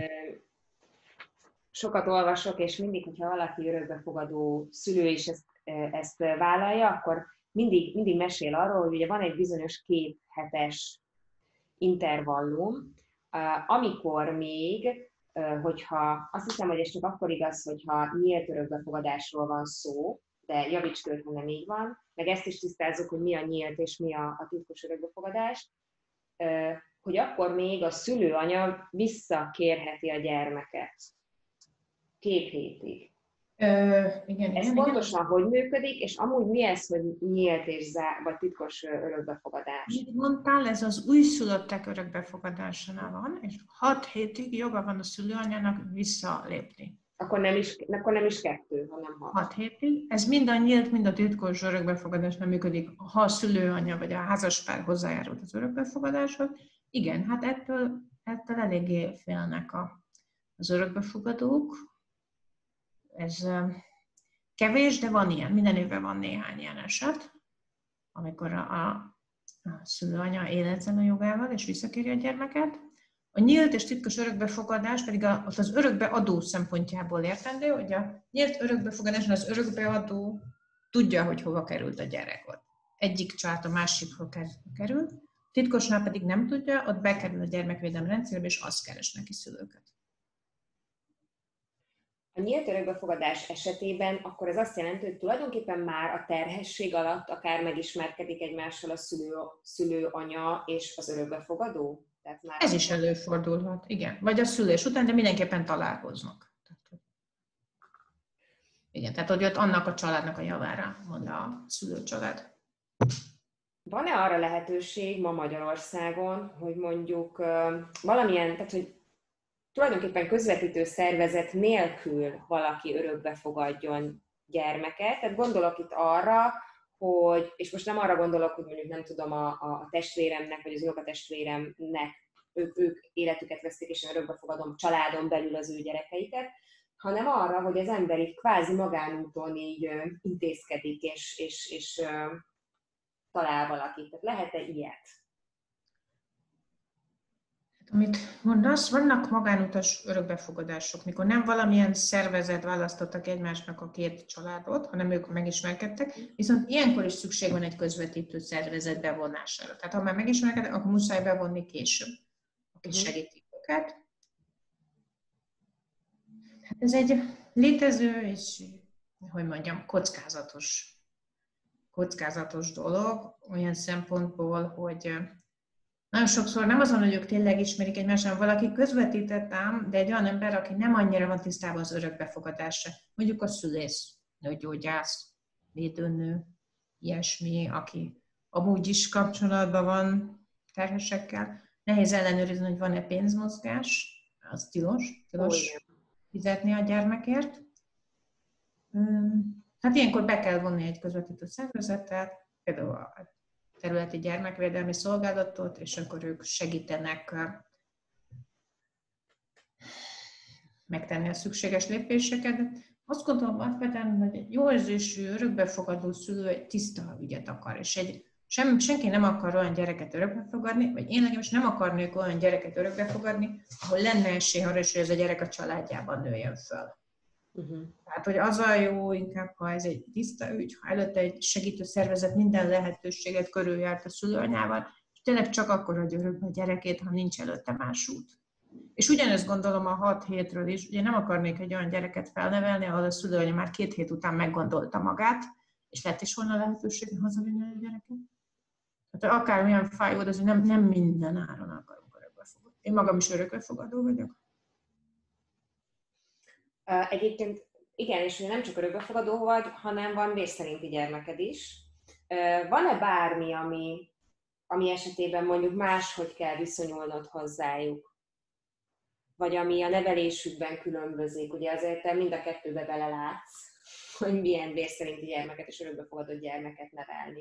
sokat olvasok, és mindig, hogyha valaki örökbefogadó szülő is ezt, ezt vállalja, akkor mindig, mindig mesél arról, hogy ugye van egy bizonyos két hetes intervallum, amikor még, hogyha, azt hiszem, hogy ez csak akkor igaz, hogyha nyílt örökbefogadásról van szó, de javíts ki, ha nem így van, meg ezt is tisztázzuk, hogy mi a nyílt és mi a, a titkos örökbefogadás, hogy akkor még a szülőanya visszakérheti a gyermeket két hétig. Ö, igen, ez igen, pontosan igen. hogy működik, és amúgy mi ez, hogy nyílt és zár, vagy titkos örökbefogadás? Mit mondtál, ez az újszülöttek örökbefogadásánál van, és hat hétig joga van a szülőanyának visszalépni. Akkor nem is, akkor nem is kettő, hanem hat. Hat hétig. Ez mind a nyílt, mind a titkos örökbefogadás nem működik, ha a szülőanya vagy a házaspár hozzájárult az örökbefogadáshoz. Igen, hát ettől, ettől eléggé félnek a, az örökbefogadók. Ez kevés, de van ilyen. Minden évben van néhány ilyen eset, amikor a, a, a szülőanya él ezen a jogával, és visszakéri a gyermeket. A nyílt és titkos örökbefogadás pedig a, ott az örökbeadó szempontjából értendő, hogy a nyílt örökbefogadáson az örökbeadó tudja, hogy hova került a gyerek ott. Egyik család a másikhoz kerül, titkosnál pedig nem tudja, ott bekerül a gyermekvédelmi rendszerbe, és azt keres neki szülőket. A nyílt örökbefogadás esetében akkor ez azt jelenti, hogy tulajdonképpen már a terhesség alatt akár megismerkedik egymással a szülő, szülő anya és az örökbefogadó? Tehát már ez is előfordulhat, igen. Vagy a szülés után, de mindenképpen találkoznak. Igen, tehát hogy ott annak a családnak a javára mond a szülőcsalád. Van-e arra lehetőség ma Magyarországon, hogy mondjuk valamilyen, tehát hogy tulajdonképpen közvetítő szervezet nélkül valaki örökbe fogadjon gyermeket? Tehát gondolok itt arra, hogy, és most nem arra gondolok, hogy mondjuk nem tudom, a, a testvéremnek, vagy az unokatestvéremnek, ők, ők életüket veszték, és én örökbe fogadom családon belül az ő gyerekeiket, hanem arra, hogy az ember így kvázi magánúton így ö, intézkedik, és, és, és ö, talál valakit. Tehát lehet-e ilyet? Amit mondasz, vannak magánutas örökbefogadások, mikor nem valamilyen szervezet választottak egymásnak a két családot, hanem ők megismerkedtek, viszont ilyenkor is szükség van egy közvetítő szervezet bevonására. Tehát ha már megismerkedtek, akkor muszáj bevonni később, akik segítik őket. Hát ez egy létező és, hogy mondjam, kockázatos, kockázatos dolog, olyan szempontból, hogy nagyon sokszor nem azon, hogy ők tényleg ismerik egymást, hanem valaki közvetített ám, de egy olyan ember, aki nem annyira van tisztában az örökbefogadásra, mondjuk a szülész, nőgyógyász, védőnő, ilyesmi, aki amúgy is kapcsolatban van terhesekkel. Nehéz ellenőrizni, hogy van-e pénzmozgás, az tilos, tilos fizetni a gyermekért. Hát ilyenkor be kell vonni egy közvetítő szervezetet, például a területi gyermekvédelmi szolgálatot, és akkor ők segítenek megtenni a szükséges lépéseket. Azt gondolom alapvetően, hogy egy jó érzésű, örökbefogadó szülő egy tiszta ügyet akar, és egy, sem, senki nem akar olyan gyereket örökbefogadni, vagy én legalábbis nem akarnék olyan gyereket örökbefogadni, ahol lenne esély arra is, hogy ez a gyerek a családjában nőjön föl. Uh-huh. Tehát, hogy az a jó inkább, ha ez egy tiszta ügy, ha előtte egy segítő szervezet minden lehetőséget körüljárt a szülőanyával, és tényleg csak akkor hagyja örökbe a gyerekét, ha nincs előtte más út. És ugyanezt gondolom a hat hétről is, ugye nem akarnék egy olyan gyereket felnevelni, ahol a szülőanya már két hét után meggondolta magát, és lett is volna lehetőség, hogy hazavinni a gyereket. Tehát akármilyen fáj volt, az, hogy nem, nem minden áron akarunk örökbefogadni. Én magam is örökbefogadó vagyok. Egyébként igen, és nem csak örökbefogadó vagy, hanem van vér szerinti gyermeked is. Van-e bármi, ami, ami esetében mondjuk máshogy kell viszonyulnod hozzájuk? Vagy ami a nevelésükben különbözik? Ugye azért te mind a kettőbe belelátsz, hogy milyen vér szerinti gyermeket és örökbefogadott gyermeket nevelni.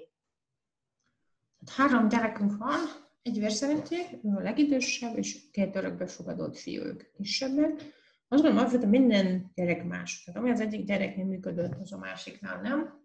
Három gyerekünk van, egy vér szerinti, ő a legidősebb, és két örökbefogadott fiú, ők kisebbek. Azt gondolom, hogy minden gyerek más. Tehát ami az egyik gyereknél működött, az a másiknál nem.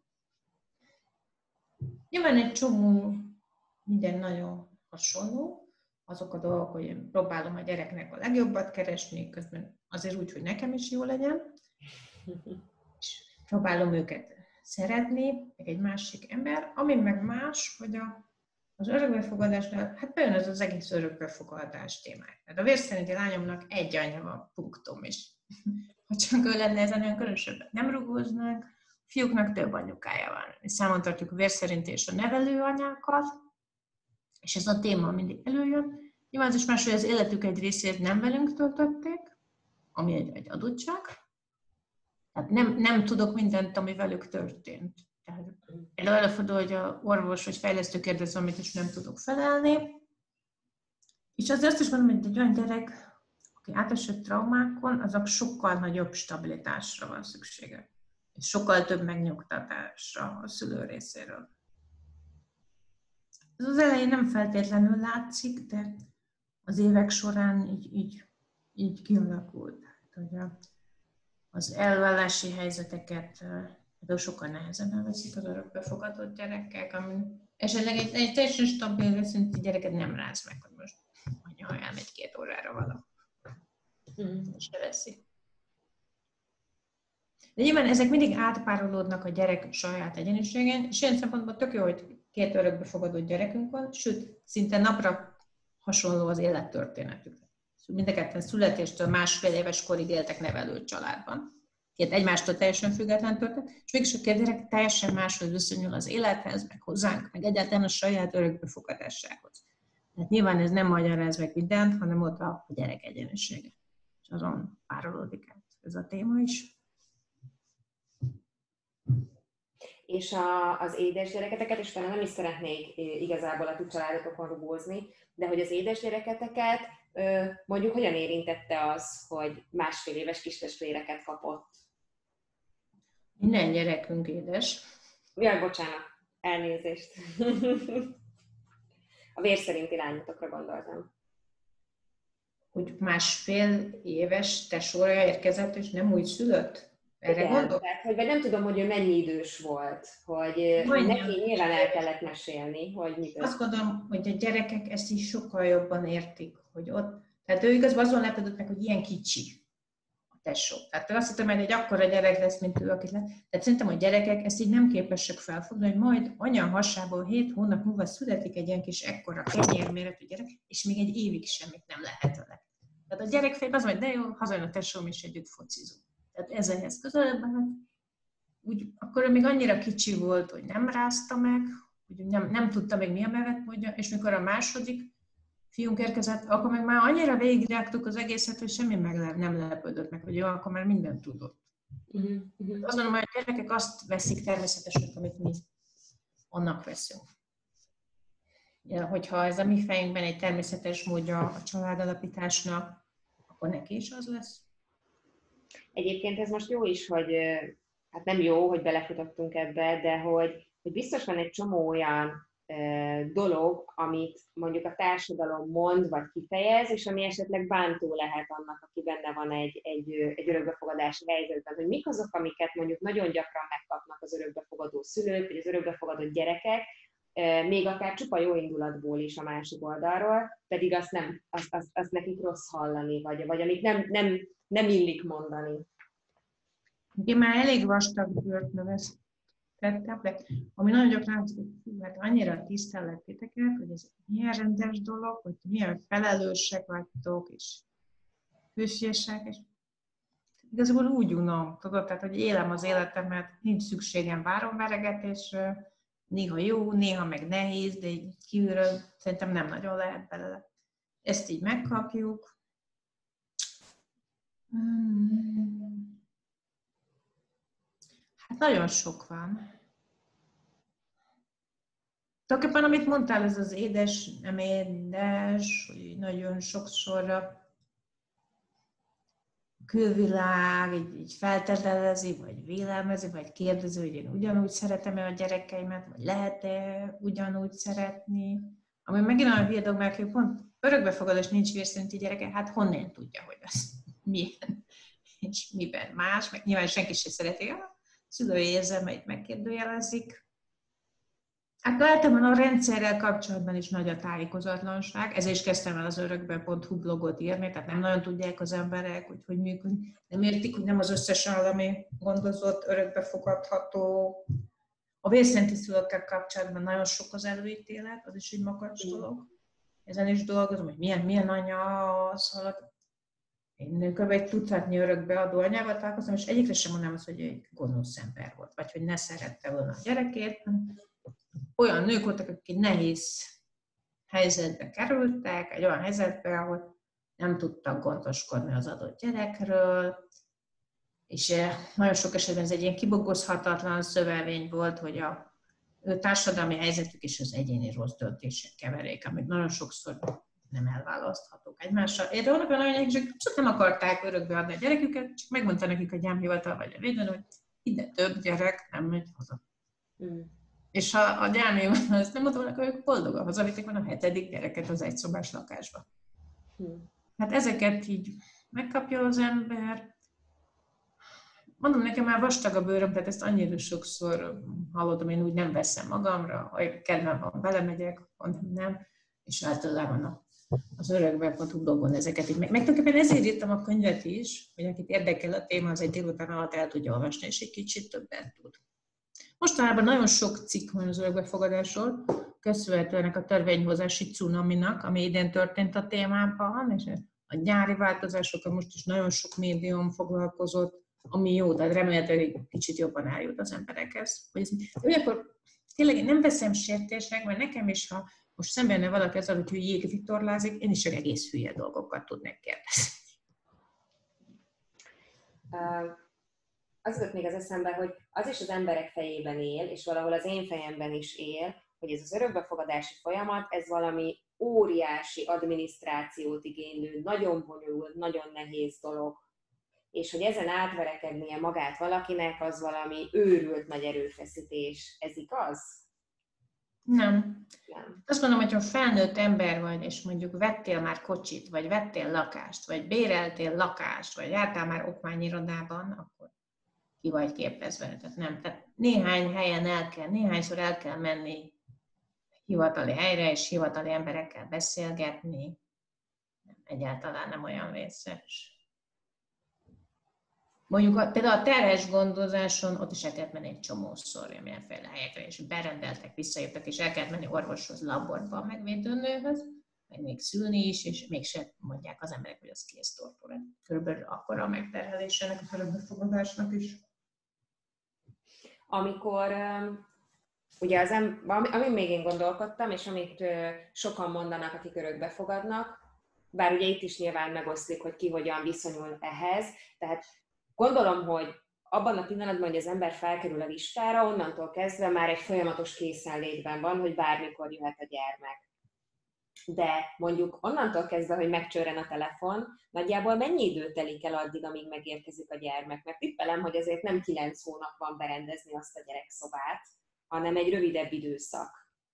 Nyilván egy csomó minden nagyon hasonló. Azok a dolgok, hogy én próbálom a gyereknek a legjobbat keresni, közben azért úgy, hogy nekem is jó legyen. És próbálom őket szeretni, meg egy másik ember. Ami meg más, hogy a az örökbefogadásnál, hát bejön ez az egész örökbefogadás témája. Tehát a vérszerinti lányomnak egy anyja van, punktum is. Ha csak ő lenne ezen olyan különösebben nem rugóznak, a fiúknak több anyukája van. És számon tartjuk a vérszerinti és a nevelő anyákat, és ez a téma mindig előjön. Nyilván az is más, hogy az életük egy részét nem velünk töltötték, ami egy, egy adottság. Tehát nem, nem tudok mindent, ami velük történt. Például előfordul, hogy a orvos vagy fejlesztő kérdez, amit is nem tudok felelni. És azért azt is mondom, hogy egy olyan gyerek, aki átesett traumákon, azok sokkal nagyobb stabilitásra van szüksége. És sokkal több megnyugtatásra a szülő részéről. Ez az elején nem feltétlenül látszik, de az évek során így, így, így kialakult. Hogy az elvállási helyzeteket de sokkal nehezebben veszik az örökbefogadott gyerekek, ami esetleg egy, egy teljesen stabil szintű gyereket nem ráz meg, hogy most ha elmegy két órára valami. Mm. Se veszi. De nyilván ezek mindig átpárolódnak a gyerek saját egyéniségén, és ilyen szempontból tök jó, hogy két örökbefogadott gyerekünk van, sőt, szinte napra hasonló az élettörténetük. Mind a ketten születéstől másfél éves korig éltek nevelő családban. Két egymástól teljesen független történet, és mégis a két gyerek teljesen máshogy viszonyul az élethez, meg hozzánk, meg egyáltalán a saját örökbefogadásához. Tehát nyilván ez nem magyaráz meg mindent, hanem ott a gyerek egyenlősége. És azon párolódik át ez a téma is. És a, az édesgyereketeket, és talán nem is szeretnék igazából a ti családotokon rugózni, de hogy az édesgyereketeket mondjuk hogyan érintette az, hogy másfél éves kistestvéreket kapott? Minden gyerekünk édes. Jaj, bocsánat, elnézést. A vér szerinti lányotokra gondoltam. Hogy másfél éves tesóra érkezett, és nem úgy szülött? Erre gondolok? Hogy vagy nem tudom, hogy ő mennyi idős volt, hogy Majd neki nem. Nyilván el kellett mesélni, hogy mit. Azt gondolom, hogy a gyerekek ezt is sokkal jobban értik, hogy ott, tehát ő igazán azon lepődött meg, hogy ilyen kicsi a tesó. Tehát ő azt hittem, hogy egy akkora gyerek lesz, mint ő, akit lett. Tehát szerintem a gyerekek ezt így nem képesek felfogni, hogy majd anya hasából hét hónap múlva születik egy ilyen kis ekkora kenyérméretű gyerek, és még egy évig semmit nem lehet vele. Tehát a gyerek fejében az, hogy de jó, hazajön a tesóm, és együtt focizunk. Tehát ez ehhez közelebb, úgy, akkor még annyira kicsi volt, hogy nem rázta meg, hogy nem, nem tudta még mi a nevetmódja, és mikor a második fiunk érkezett, akkor meg már annyira végigrágtuk az egészet, hogy semmi meg nem lepődött meg, hogy jó, akkor már mindent tudott. Uh-huh, uh-huh. Azt mondom, hogy a gyerekek azt veszik természetesen, amit mi annak veszünk. Ja, hogyha ez a mi fejünkben egy természetes módja a családalapításnak, akkor neki is az lesz. Egyébként ez most jó is, hogy hát nem jó, hogy belefutottunk ebbe, de hogy, hogy biztos van egy csomó olyan e, dolog, amit mondjuk a társadalom mond, vagy kifejez, és ami esetleg bántó lehet annak, aki benne van egy, egy, egy örökbefogadási helyzetben, hogy mik azok, amiket mondjuk nagyon gyakran megkapnak az örökbefogadó szülők, vagy az örökbefogadott gyerekek, e, még akár csupa jó indulatból is a másik oldalról, pedig azt, nem, azt, azt, azt nekik rossz hallani, vagy, vagy amit nem, nem nem illik mondani. Én már elég vastag bőrt növesztettem, de ami nagyon gyakran, mert annyira tisztellek titeket, hogy ez milyen rendes dolog, hogy milyen felelősek vagytok, és hősiesek, és igazából úgy unom, tudod, tehát, hogy élem az életemet, nincs szükségem váromveregetésre, néha jó, néha meg nehéz, de így kívülről szerintem nem nagyon lehet belőle. Ezt így megkapjuk. Hmm. Hát nagyon sok van. Tulajdonképpen, amit mondtál, ez az édes, nem édes, hogy nagyon sokszor a külvilág így, így feltételezi, vagy vélelmezi, vagy kérdezi, hogy én ugyanúgy szeretem-e a gyerekeimet, vagy lehet-e ugyanúgy szeretni. Ami megint olyan hülye dolog, mert pont örökbefogadás nincs vérszerinti gyereke, hát honnan tudja, hogy az milyen, és miben más, meg nyilván senki sem szereti, a szülői érzelmeit megkérdőjelezik. Hát általában a rendszerrel kapcsolatban is nagy a tájékozatlanság, ezért is kezdtem el az örökbe pont hu blogot írni, tehát nem nagyon tudják az emberek, hogy hogy működik. Nem értik, hogy nem az összes állami gondozott, örökbefogadható. A vérszerinti szülőkkel kapcsolatban nagyon sok az előítélet, az is egy makacs dolog. Ezen is dolgozom, hogy milyen, milyen anya az, hogy én kb. Egy tucatnyi örökbeadó anyával találkoztam, és egyikre sem mondanám azt, hogy egy gonosz ember volt, vagy hogy ne szerette volna a gyerekét. Olyan nők voltak, akik nehéz helyzetbe kerültek, egy olyan helyzetbe, ahol nem tudtak gondoskodni az adott gyerekről, és nagyon sok esetben ez egy ilyen kibogozhatatlan szövelvény volt, hogy a társadalmi helyzetük és az egyéni rossz döntések keverék, amik nagyon sokszor nem elválaszthatók egymással. Érde vannak olyan anyák, akik nem akarták örökbe adni a gyereküket, csak megmondta nekik a gyámhivatal vagy a védőn, hogy ide több gyerek nem megy haza. Mm. És ha a gyámhivatal ezt nem mondta, akkor ők boldogan hazavitték volna a hetedik gyereket az egyszobás lakásba. Mm. Hát ezeket így megkapja az ember. Mondom, nekem már vastag a bőröm, tehát ezt annyira sokszor hallottam, én úgy nem veszem magamra, ha kedvem van, belemegyek, mondom nem, és általában a az örökbe pont hu blogon ezeket így meg. Meg tulajdonképpen ezért írtam a könyvet is, hogy akit érdekel a téma, az egy délután alatt el tudja olvasni, és egy kicsit többet tud. Mostanában nagyon sok cikk van az örökbefogadásról, köszönhetően a törvényhozási cunaminak, ami idén történt a témában, és a nyári változásokkal most is nagyon sok médium foglalkozott, ami jó, tehát remélhetőleg egy kicsit jobban eljut az emberekhez. Hogy akkor tényleg én nem veszem sértésnek, mert nekem is, ha most szemben jön valaki azzal, hogy jégvitorlázik, én is csak egész hülye dolgokat tudnék kérdezni. Uh, az jutott még az eszembe, hogy az is az emberek fejében él, és valahol az én fejemben is él, hogy ez az örökbefogadási folyamat, ez valami óriási adminisztrációt igénylő, nagyon bonyolult, nagyon nehéz dolog. És hogy ezen átverekednie magát valakinek, az valami őrült nagy erőfeszítés. Ez igaz? Nem. Nem. Azt mondom, hogy ha felnőtt ember vagy, és mondjuk vettél már kocsit, vagy vettél lakást, vagy béreltél lakást, vagy jártál már okmányirodában, akkor ki vagy képezve. Tehát nem. Tehát néhány helyen el kell, néhányszor el kell menni hivatali helyre, és hivatali emberekkel beszélgetni. Egyáltalán nem olyan vészes. Mondjuk a, például a terhes gondozáson ott is el kellett menni egy csomószor, mindenféle helyekre, és berendeltek, visszajöttek, és el kellett menni orvoshoz, laborba, meg védőnőhöz, meg még szülni is, és mégse mondják az emberek, hogy az kész tortura. Körülbelül akkora a megterhelés ennek a örökbefogadásnak is. Amikor, ugye az em, amin még én gondolkodtam, és amit sokan mondanak, akik örökbefogadnak, bár ugye itt is nyilván megoszlik, hogy ki hogyan viszonyul ehhez, tehát gondolom, hogy abban a pillanatban, hogy az ember felkerül a listára, onnantól kezdve már egy folyamatos készenlétben van, hogy bármikor jöhet a gyermek. De mondjuk onnantól kezdve, hogy megcsörren a telefon, nagyjából mennyi idő telik el addig, amíg megérkezik a gyermek? Mert tippelem, hogy azért nem kilenc hónap van berendezni azt a gyerekszobát, hanem egy rövidebb időszak.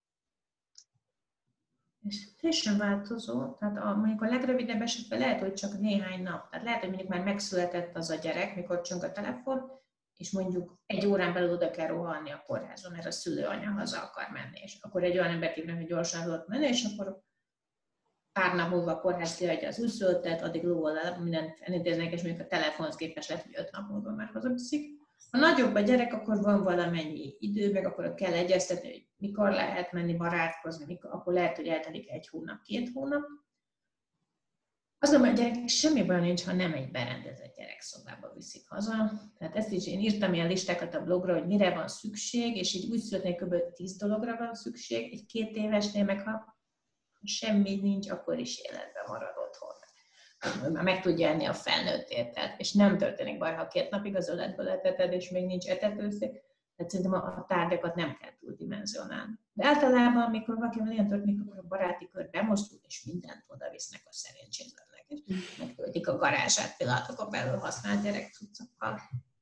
És teljesen változó, tehát a, mondjuk a legrövidebb esetben lehet, hogy csak néhány nap. Tehát lehet, hogy mondjuk már megszületett az a gyerek, mikor csöng a telefon, és mondjuk egy órán belül oda kell rohanni a kórházon, mert a szülőanya haza akar menni. És akkor egy olyan embert hívnak, hogy gyorsan tudott menni, és akkor pár nap múlva a kórház kiadja az újszülöttet, addig lóval mindent elintéznek, és mondjuk a telefonhoz képest lehet, hogy öt nap múlva már hazaviszik. Ha nagyobb a gyerek, akkor van valamennyi idő, meg akkor kell egyeztetni, hogy mikor lehet menni barátkozni, mikor, akkor lehet, hogy eltelik egy hónap, két hónap. Azt gondolom, hogy a gyereknek semmi baj nincs, ha nem egy berendezett gyerekszobába viszik haza. Tehát ezt is én írtam ilyen listákat a blogra, hogy mire van szükség, és így úgy születnél kb. tíz dologra van szükség, egy két évesnél, meg ha semmi nincs, akkor is életben marad otthon. Már meg tudja enni a felnőtt ételt, és nem történik baj, ha két napig az öletből eteted, és még nincs etetőszék. Tehát szerintem a tárgyakat nem kell túldimenzionálni. De általában, amikor valakivel ilyen történik, akkor a baráti kör bemozdul, és mindent oda visznek a szerencsétlennek, és megtöltik a garázsát pillanatokon belül használt gyerekcuccokkal.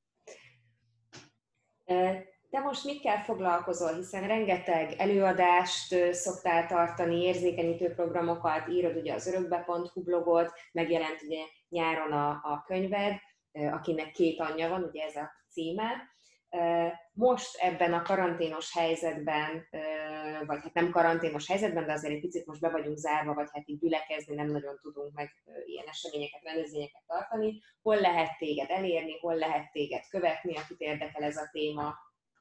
De most mikkel foglalkozol, hiszen rengeteg előadást szoktál tartani, érzékenyítő programokat, írod ugye az örökbe pont hu blogot, megjelent ugye nyáron a, a könyved, akinek két anyja van, ugye ez a címe. Most ebben a karanténos helyzetben, vagy hát nem karanténos helyzetben, de azért egy picit most be vagyunk zárva, vagy hát így gyülekezni nem nagyon tudunk meg ilyen eseményeket, rendezvényeket tartani. Hol lehet téged elérni, hol lehet téged követni, akit érdekel ez a téma?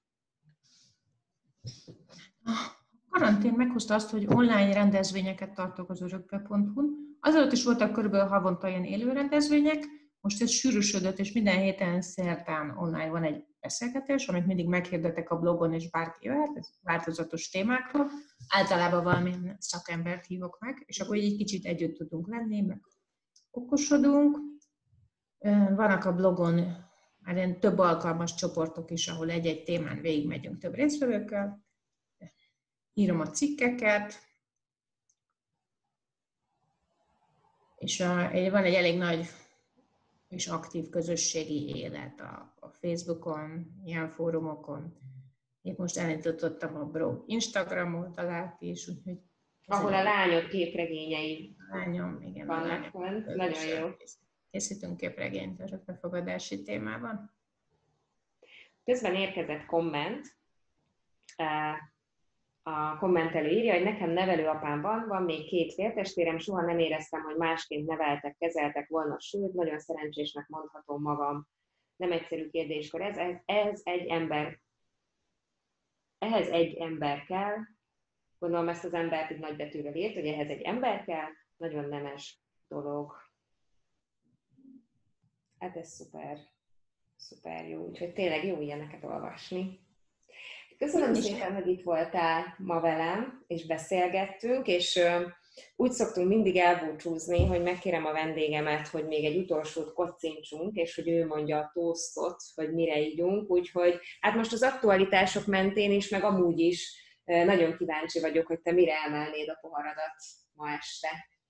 A karantén meghozta azt, hogy online rendezvényeket tartok az örökbe pont hu-n. Azelőtt is voltak körülbelül havonta ilyen élő rendezvények, most ez sűrűsödött, és minden héten szerdán online van egy beszélgetés, amit mindig meghirdetek a blogon, és bárki jöhet, ez változatos témákról. Általában valamilyen szakembert hívok meg, és akkor így egy kicsit együtt tudunk lenni, meg okosodunk. Vannak a blogon már ilyen több alkalmas csoportok is, ahol egy-egy témán végigmegyünk több résztvevőkkel. Írom a cikkeket, és a, van egy elég nagy és aktív közösségi élet a, a Facebookon, ilyen fórumokon. Én most elindítottam a blog Instagram oldalát is, úgyhogy... Ahol a lányok képregényei a lányom, igen, vannak fönn. Nagyon jó. Készítünk képregényt a örökbefogadási témában. Közben érkezett komment. a kommentelő írja, hogy nekem nevelőapám van, van még két féltestvérem, soha nem éreztem, hogy másként neveltek, kezeltek volna, sőt, nagyon szerencsésnek mondhatom magam. Nem egyszerű kérdéskor. Ez, ez, ez egy ember. Ehhez egy ember kell. Gondolom ezt az embert így nagybetűvel írt, hogy ehhez egy ember kell. Nagyon nemes dolog. Hát ez szuper. Szuper jó. Úgyhogy tényleg jó ilyeneket olvasni. Köszönöm szépen, hogy itt voltál ma velem, és beszélgettünk, és úgy szoktunk mindig elbúcsúzni, hogy megkérem a vendégemet, hogy még egy utolsót kocincsunk, és hogy ő mondja a toastot, hogy mire ígyunk, úgyhogy hát most az aktualitások mentén is, meg amúgy is nagyon kíváncsi vagyok, hogy te mire emelnéd a poharadat ma este.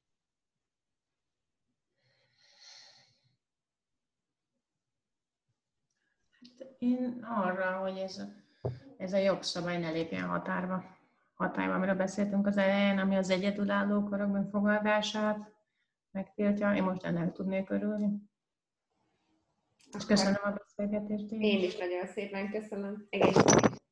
Én arra, hogy ez a, ez a jogszabály ne lépjen határba. Hatályba, amiről beszéltünk az elején, ami az egyedülálló korok befogadását megtiltja. Én most ennek tudnék örülni. És köszönöm a beszélgetést. Én is nagyon szépen köszönöm. Egészségügyre.